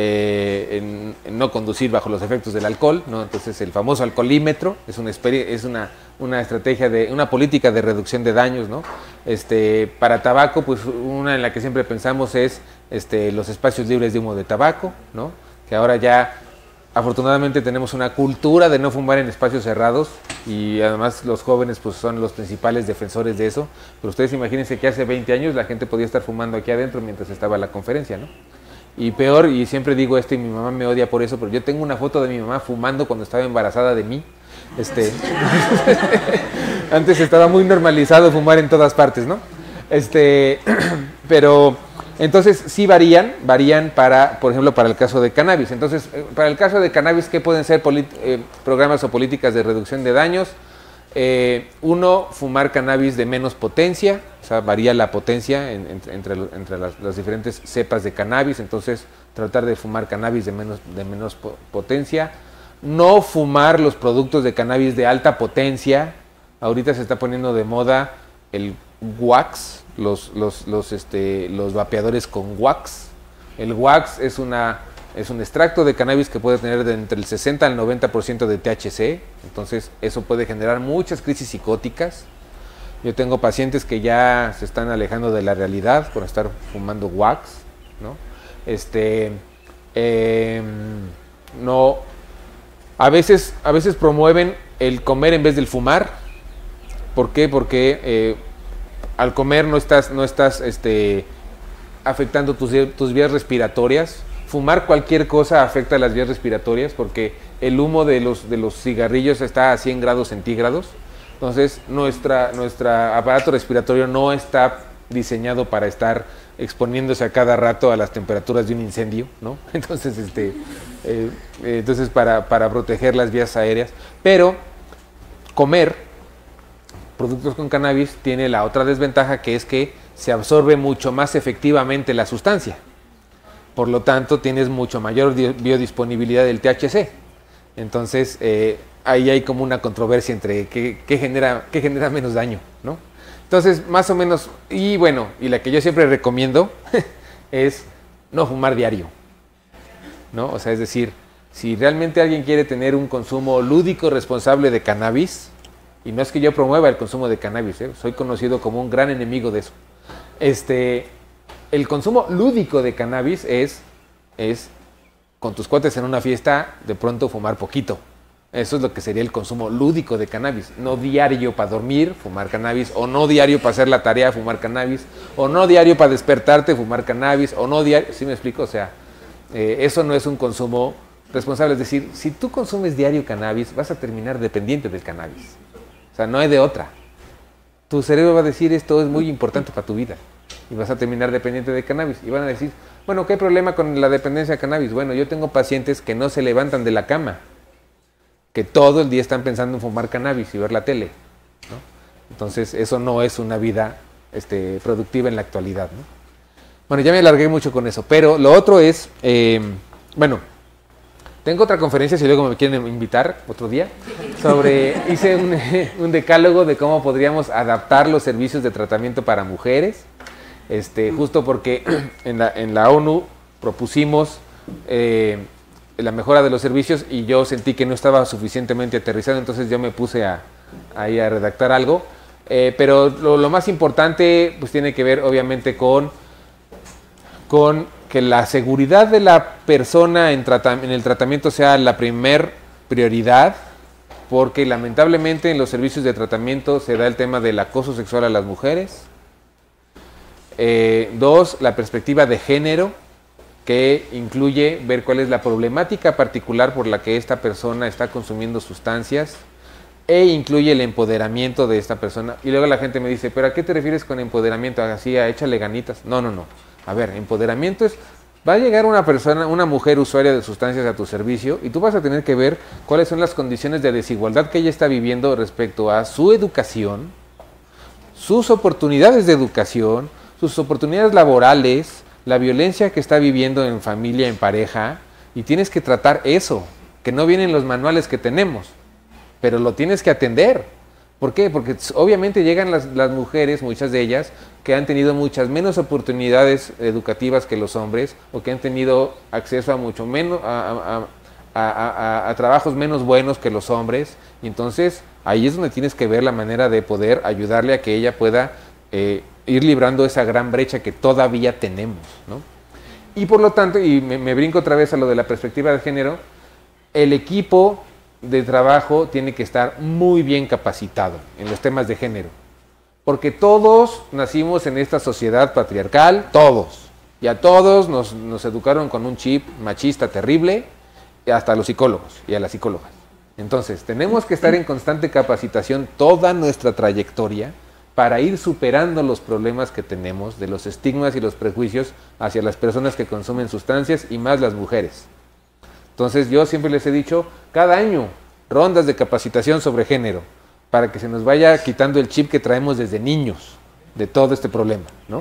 en no conducir bajo los efectos del alcohol, ¿no? Entonces el famoso alcoholímetro es una estrategia una política de reducción de daños, ¿no? Para tabaco, pues una en la que siempre pensamos es los espacios libres de humo de tabaco, ¿no? Que ahora ya afortunadamente tenemos una cultura de no fumar en espacios cerrados y además los jóvenes pues son los principales defensores de eso. Pero ustedes imagínense que hace 20 años la gente podía estar fumando aquí adentro mientras estaba la conferencia, ¿no? Y peor, y siempre digo esto y mi mamá me odia por eso, pero yo tengo una foto de mi mamá fumando cuando estaba embarazada de mí. Antes estaba muy normalizado fumar en todas partes, ¿no? Pero Entonces sí varían para, por ejemplo, para el caso de cannabis. Entonces, para el caso de cannabis, ¿qué pueden ser programas o políticas de reducción de daños? Uno, fumar cannabis de menos potencia, o sea, varía la potencia entre las diferentes cepas de cannabis, entonces tratar de fumar cannabis de menos potencia. No fumar los productos de cannabis de alta potencia. Ahorita se está poniendo de moda el wax, los vapeadores con wax. El wax es un extracto de cannabis que puede tener de entre el 60 al 90% de THC, entonces eso puede generar muchas crisis psicóticas. Yo tengo pacientes que ya se están alejando de la realidad por estar fumando wax, ¿no? No, a veces promueven el comer en vez del fumar. ¿Por qué? Porque al comer no estás afectando tus vías respiratorias. Fumar cualquier cosa afecta las vías respiratorias porque el humo de los cigarrillos está a 100 grados centígrados. Entonces, nuestro aparato respiratorio no está diseñado para estar exponiéndose a cada rato a las temperaturas de un incendio, ¿no? Entonces, para proteger las vías aéreas. Pero comer productos con cannabis tiene la otra desventaja, que es que se absorbe mucho más efectivamente la sustancia. Por lo tanto, tienes mucho mayor biodisponibilidad del THC. Entonces, ahí hay como una controversia entre qué genera menos daño, ¿no? Entonces, más o menos, y bueno, y la que yo siempre recomiendo es no fumar diario, ¿no? O sea, es decir, si realmente alguien quiere tener un consumo lúdico responsable de cannabis, y no es que yo promueva el consumo de cannabis, soy conocido como un gran enemigo de eso. El consumo lúdico de cannabis es con tus cuates en una fiesta, de pronto fumar poquito. Eso es lo que sería el consumo lúdico de cannabis. No diario para dormir, fumar cannabis, o no diario para hacer la tarea, fumar cannabis, o no diario para despertarte, fumar cannabis, o no diario, ¿sí me explico? O sea, eso no es un consumo responsable. Es decir, si tú consumes diario cannabis, vas a terminar dependiente del cannabis. O sea, no hay de otra. Tu cerebro va a decir, esto es muy importante para tu vida. Y vas a terminar dependiente de cannabis. Y van a decir, bueno, ¿qué problema con la dependencia de cannabis? Bueno, yo tengo pacientes que no se levantan de la cama, que todo el día están pensando en fumar cannabis y ver la tele, ¿no? Entonces, eso no es una vida productiva en la actualidad, ¿no? Bueno, ya me alargué mucho con eso, pero lo otro es, bueno, tengo otra conferencia, si luego me quieren invitar otro día, hice un decálogo de cómo podríamos adaptar los servicios de tratamiento para mujeres, justo porque en la ONU propusimos la mejora de los servicios y yo sentí que no estaba suficientemente aterrizado, entonces yo me puse ahí a redactar algo, pero lo más importante pues tiene que ver obviamente con que la seguridad de la persona en el tratamiento sea la primer prioridad, porque lamentablemente en los servicios de tratamiento se da el tema del acoso sexual a las mujeres. 2, la perspectiva de género, que incluye ver cuál es la problemática particular por la que esta persona está consumiendo sustancias, e incluye el empoderamiento de esta persona. Y luego la gente me dice, ¿pero a qué te refieres con empoderamiento? Así, échale ganitas. No. A ver, empoderamiento es, va a llegar una mujer usuaria de sustancias a tu servicio y tú vas a tener que ver cuáles son las condiciones de desigualdad que ella está viviendo respecto a su educación, sus oportunidades de educación, sus oportunidades laborales, la violencia que está viviendo en familia, en pareja, y tienes que tratar eso, que no viene en los manuales que tenemos, pero lo tienes que atender. ¿Por qué? Porque obviamente llegan las mujeres, muchas de ellas, que han tenido muchas menos oportunidades educativas que los hombres, o que han tenido acceso a mucho menos, a trabajos menos buenos que los hombres, y entonces ahí es donde tienes que ver la manera de poder ayudarle a que ella pueda ir librando esa gran brecha que todavía tenemos, ¿no? Y por lo tanto, y me brinco otra vez a lo de la perspectiva de género, el equipo de trabajo tiene que estar muy bien capacitado en los temas de género, porque todos nacimos en esta sociedad patriarcal, todos, y a todos nos educaron con un chip machista terrible, hasta a los psicólogos y a las psicólogas. Entonces, tenemos que estar en constante capacitación toda nuestra trayectoria para ir superando los problemas que tenemos de los estigmas y los prejuicios hacia las personas que consumen sustancias y más las mujeres. Entonces yo siempre les he dicho, cada año, rondas de capacitación sobre género, para que se nos vaya quitando el chip que traemos desde niños de todo este problema, ¿no?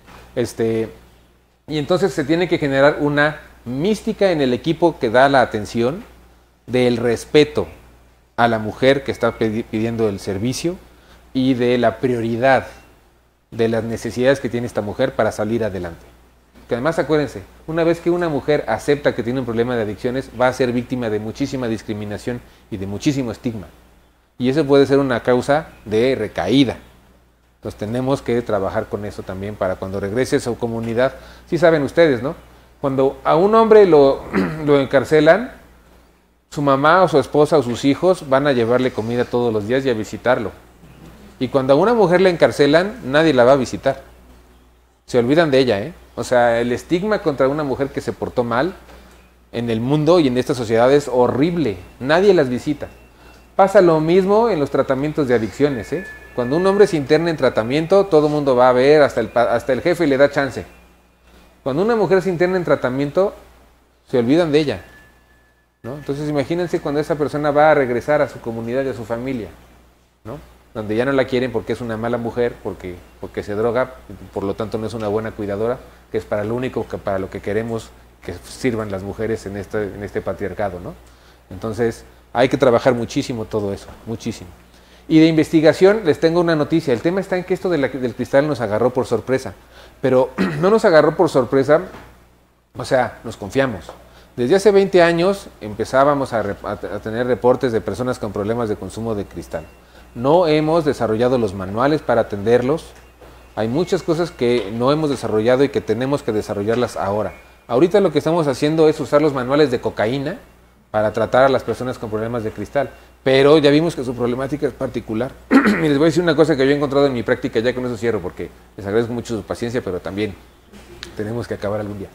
Y entonces se tiene que generar una mística en el equipo que da la atención del respeto a la mujer que está pidiendo el servicio y de la prioridad de las necesidades que tiene esta mujer para salir adelante. Que además acuérdense, una vez que una mujer acepta que tiene un problema de adicciones, va a ser víctima de muchísima discriminación y de muchísimo estigma. Y eso puede ser una causa de recaída. Entonces tenemos que trabajar con eso también para cuando regrese a su comunidad. Sí saben ustedes, ¿no? Cuando a un hombre lo encarcelan, su mamá o su esposa o sus hijos van a llevarle comida todos los días y a visitarlo. Y cuando a una mujer le encarcelan, nadie la va a visitar. Se olvidan de ella, ¿eh? O sea, el estigma contra una mujer que se portó mal en el mundo y en esta sociedad es horrible. Nadie las visita. Pasa lo mismo en los tratamientos de adicciones, ¿eh? Cuando un hombre se interna en tratamiento, todo el mundo va a ver, hasta el jefe le da chance. Cuando una mujer se interna en tratamiento, se olvidan de ella, ¿no? Entonces imagínense cuando esa persona va a regresar a su comunidad y a su familia, ¿no? Donde ya no la quieren porque es una mala mujer, porque se droga, por lo tanto no es una buena cuidadora, que es para lo único, para lo que queremos que sirvan las mujeres en este patriarcado, ¿no? Entonces hay que trabajar muchísimo todo eso, muchísimo. Y de investigación les tengo una noticia. El tema está en que esto del cristal nos agarró por sorpresa, pero no nos agarró por sorpresa, o sea, nos confiamos. Desde hace 20 años empezábamos a tener reportes de personas con problemas de consumo de cristal. No hemos desarrollado los manuales para atenderlos. Hay muchas cosas que no hemos desarrollado y que tenemos que desarrollarlas ahora. Ahorita lo que estamos haciendo es usar los manuales de cocaína para tratar a las personas con problemas de cristal. Pero ya vimos que su problemática es particular. Y les voy a decir una cosa que yo he encontrado en mi práctica, ya con eso cierro, porque les agradezco mucho su paciencia, pero también tenemos que acabar algún día.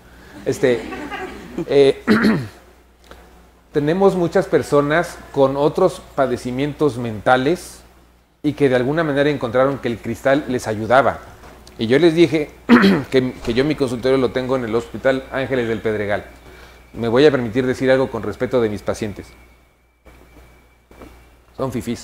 Tenemos muchas personas con otros padecimientos mentales y que de alguna manera encontraron que el cristal les ayudaba. Y yo les dije que yo mi consultorio lo tengo en el Hospital Ángeles del Pedregal. Me voy a permitir decir algo con respeto de mis pacientes. Son fifís.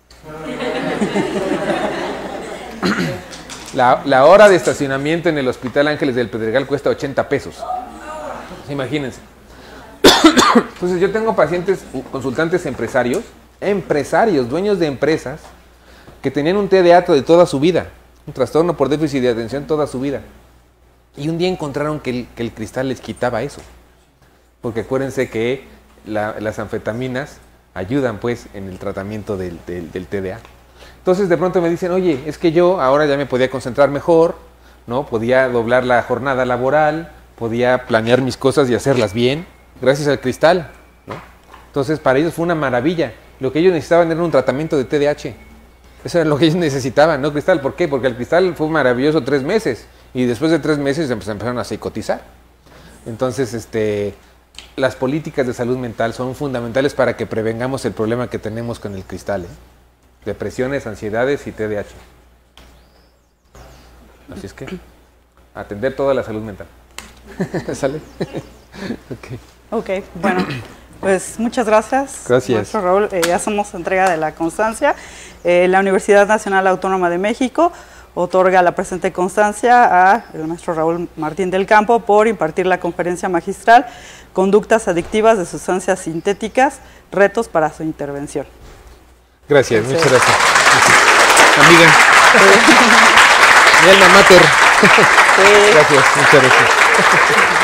La hora de estacionamiento en el Hospital Ángeles del Pedregal cuesta 80 pesos. Imagínense. Entonces yo tengo pacientes, consultantes empresarios, dueños de empresas, que tenían un TDA de toda su vida, un trastorno por déficit de atención toda su vida. Y un día encontraron que el cristal les quitaba eso. Porque acuérdense que las anfetaminas ayudan pues en el tratamiento del TDA. Entonces de pronto me dicen, oye, es que yo ahora ya me podía concentrar mejor, ¿no? Podía doblar la jornada laboral, podía planear mis cosas y hacerlas bien, gracias al cristal, ¿no? Entonces para ellos fue una maravilla. Lo que ellos necesitaban era un tratamiento de TDAH. Eso era lo que ellos necesitaban, ¿no, cristal? ¿Por qué? Porque el cristal fue maravilloso 3 meses y después de 3 meses empezaron a psicotizar. Entonces, las políticas de salud mental son fundamentales para que prevengamos el problema que tenemos con el cristal, ¿eh? Depresiones, ansiedades y TDAH. Así es que, atender toda la salud mental. ¿Sale? Ok, bueno, pues muchas gracias. Gracias. Maestro Raúl, ya hacemos entrega de la constancia. La Universidad Nacional Autónoma de México otorga la presente constancia al maestro Raúl Martín del Campo por impartir la conferencia magistral Conductas adictivas de sustancias sintéticas, retos para su intervención. Gracias, muchas gracias. Amiga. Mi alma mater. Gracias, muchas gracias.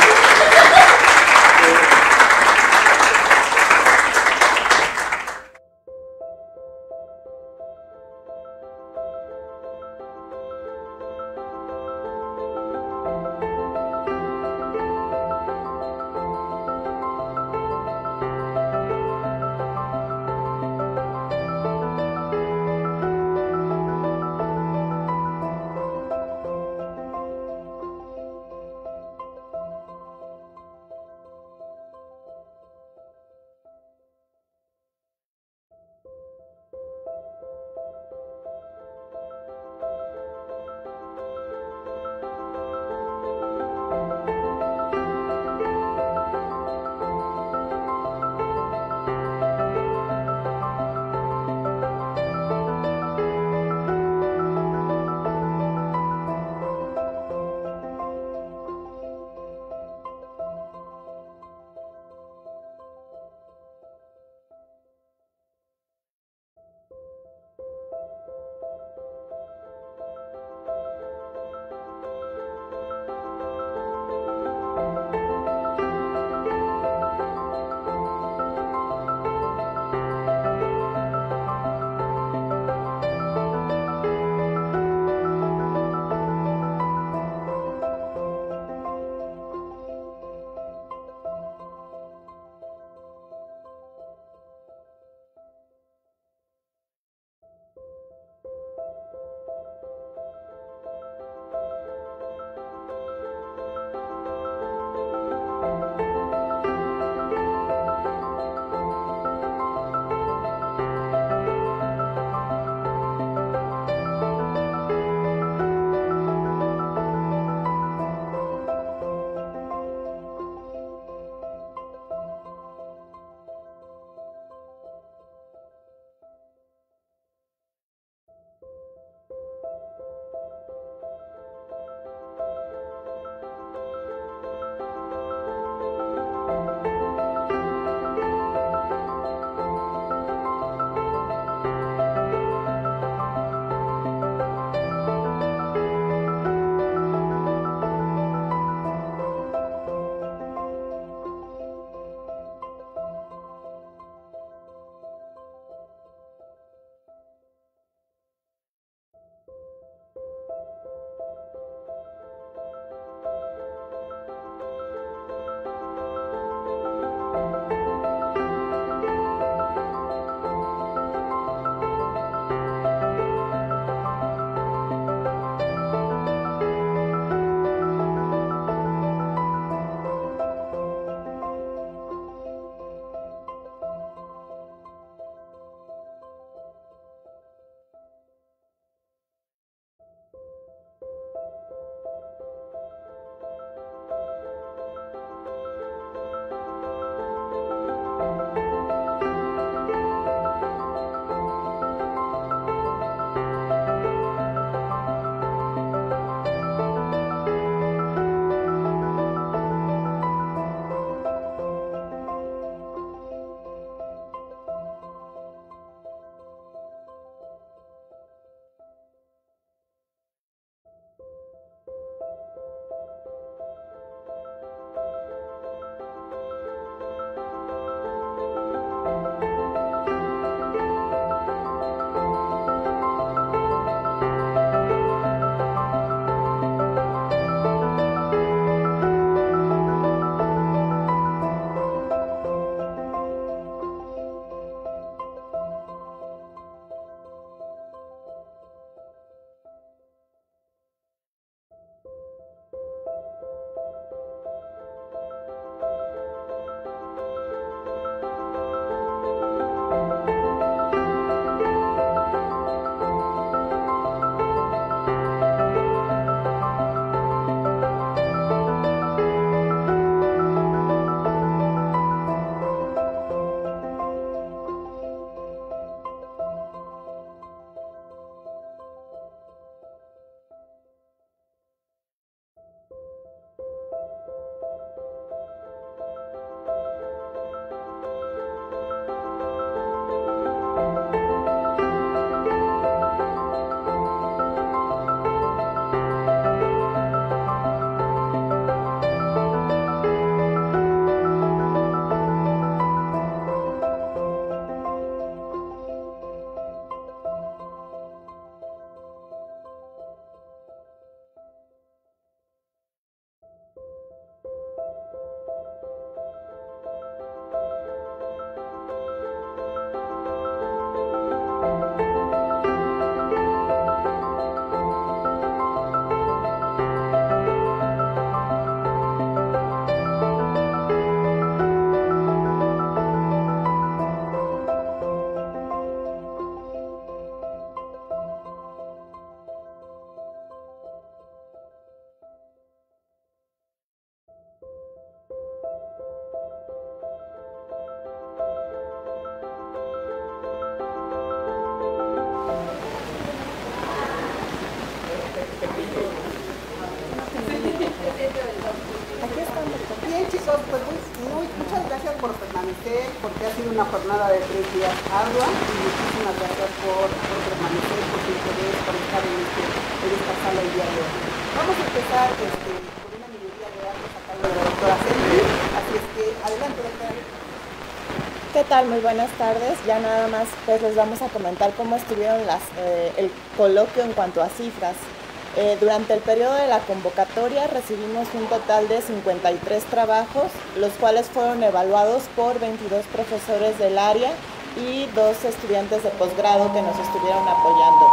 una jornada de 3 días ardua y muchísimas gracias por permanecer, por su interés, por estar en esta sala el día de hoy. Vamos a empezar con una minoría de datos a cargo de la doctora Celi, así es que adelante, doctora. ¿Qué tal? Muy buenas tardes. Ya nada más pues les vamos a comentar cómo estuvieron el coloquio en cuanto a cifras. Durante el periodo de la convocatoria recibimos un total de 53 trabajos, los cuales fueron evaluados por 22 profesores del área y 2 estudiantes de posgrado que nos estuvieron apoyando.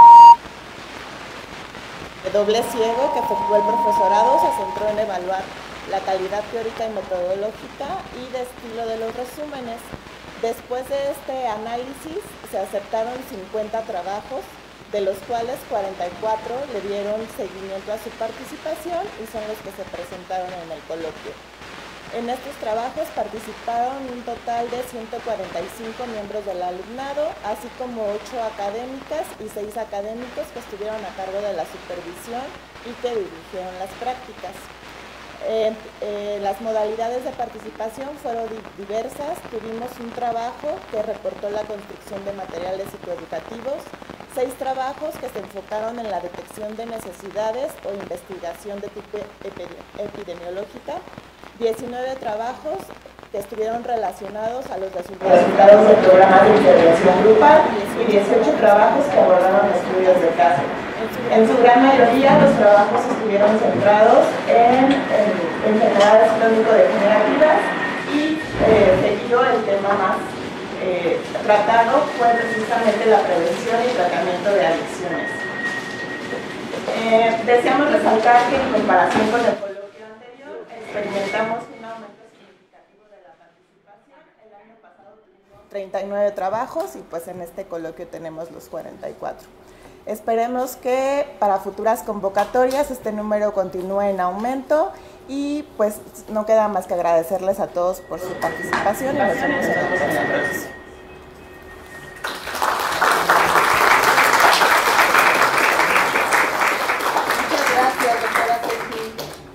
El doble ciego que efectuó el profesorado se centró en evaluar la calidad teórica y metodológica y de estilo de los resúmenes. Después de este análisis se aceptaron 50 trabajos, de los cuales 44 le dieron seguimiento a su participación y son los que se presentaron en el coloquio. En estos trabajos participaron un total de 145 miembros del alumnado, así como 8 académicas y 6 académicos que estuvieron a cargo de la supervisión y que dirigieron las prácticas. Las modalidades de participación fueron diversas. Tuvimos un trabajo que reportó la construcción de materiales psicoeducativos, 6 trabajos que se enfocaron en la detección de necesidades o investigación de tipo epidemiológica, 19 trabajos que estuvieron relacionados a los resultados de programas de intervención grupal y 18 trabajos que abordaron estudios de caso. En su gran mayoría los trabajos estuvieron centrados en enfermedades crónico-degenerativas y seguido el tema más tratado fue precisamente la prevención y tratamiento de adicciones. Deseamos resaltar que en comparación con el coloquio anterior experimentamos un aumento significativo de la participación. El año pasado tuvimos 39 trabajos y pues en este coloquio tenemos los 44. Esperemos que para futuras convocatorias este número continúe en aumento y pues no queda más que agradecerles a todos por su participación y nos vemos en la próxima. Muchas gracias, doctora Ceci.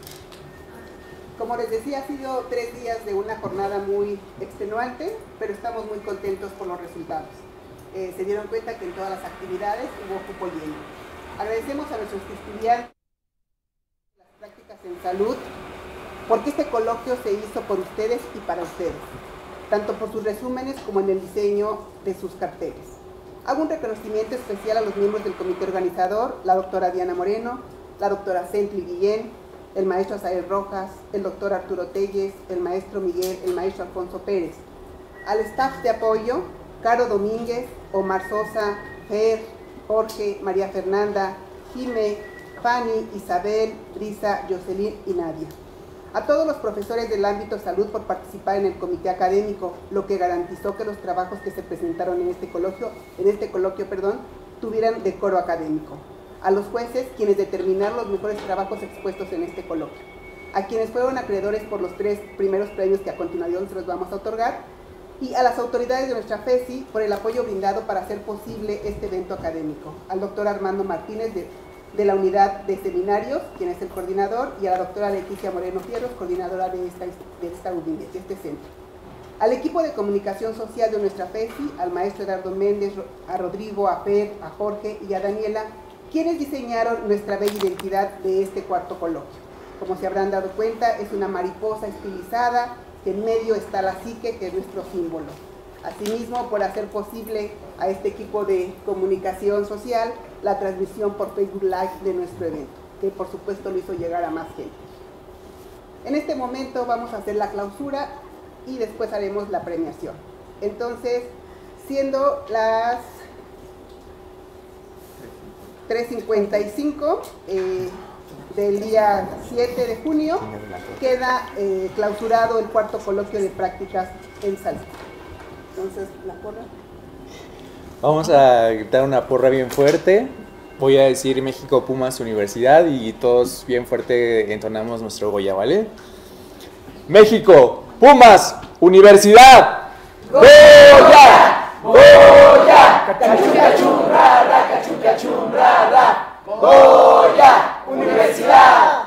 Como les decía, ha sido 3 días de una jornada muy extenuante, pero estamos muy contentos por los resultados. Se dieron cuenta que en todas las actividades hubo cupo lleno. Agradecemos a nuestros estudiantes las prácticas en salud, porque este coloquio se hizo por ustedes y para ustedes, tanto por sus resúmenes como en el diseño de sus carteles. Hago un reconocimiento especial a los miembros del comité organizador, la doctora Diana Moreno, la doctora Centli Guillén, el maestro Asael Rojas, el doctor Arturo Telles, el maestro Miguel, el maestro Alfonso Pérez. Al staff de apoyo, Caro Domínguez, Omar Sosa, Fer, Jorge, María Fernanda, Jime, Fanny, Isabel, Brisa, Jocelyn y Nadia. A todos los profesores del ámbito salud por participar en el comité académico, lo que garantizó que los trabajos que se presentaron en este coloquio, tuvieran decoro académico. A los jueces, quienes determinaron los mejores trabajos expuestos en este coloquio. A quienes fueron acreedores por los 3 primeros premios que a continuación se los vamos a otorgar. Y a las autoridades de nuestra FESI por el apoyo brindado para hacer posible este evento académico. Al doctor Armando Martínez de la unidad de seminarios, quien es el coordinador, y a la doctora Leticia Moreno Fierros, coordinadora de este centro. Al equipo de comunicación social de nuestra FESI, al maestro Eduardo Méndez, a Rodrigo, a Fer, a Jorge y a Daniela, quienes diseñaron nuestra bella identidad de este 4º coloquio. Como se habrán dado cuenta, es una mariposa estilizada, que en medio está la psique, que es nuestro símbolo. Asimismo, por hacer posible a este equipo de comunicación social la transmisión por Facebook Live de nuestro evento, que por supuesto lo hizo llegar a más gente. En este momento vamos a hacer la clausura y después haremos la premiación. Entonces, siendo las 3:55 del día 7 de junio, queda clausurado el 4º coloquio de prácticas en salud. Entonces, la porra. Vamos a gritar una porra bien fuerte. Voy a decir México Pumas Universidad y todos bien fuerte entonamos nuestro Goya, ¿vale? México Pumas Universidad. ¡Goya! ¡Goya! ¡Cachun, ra, ra! ¡Cachun, ra, ra! ¡Goya! ¡Universidad!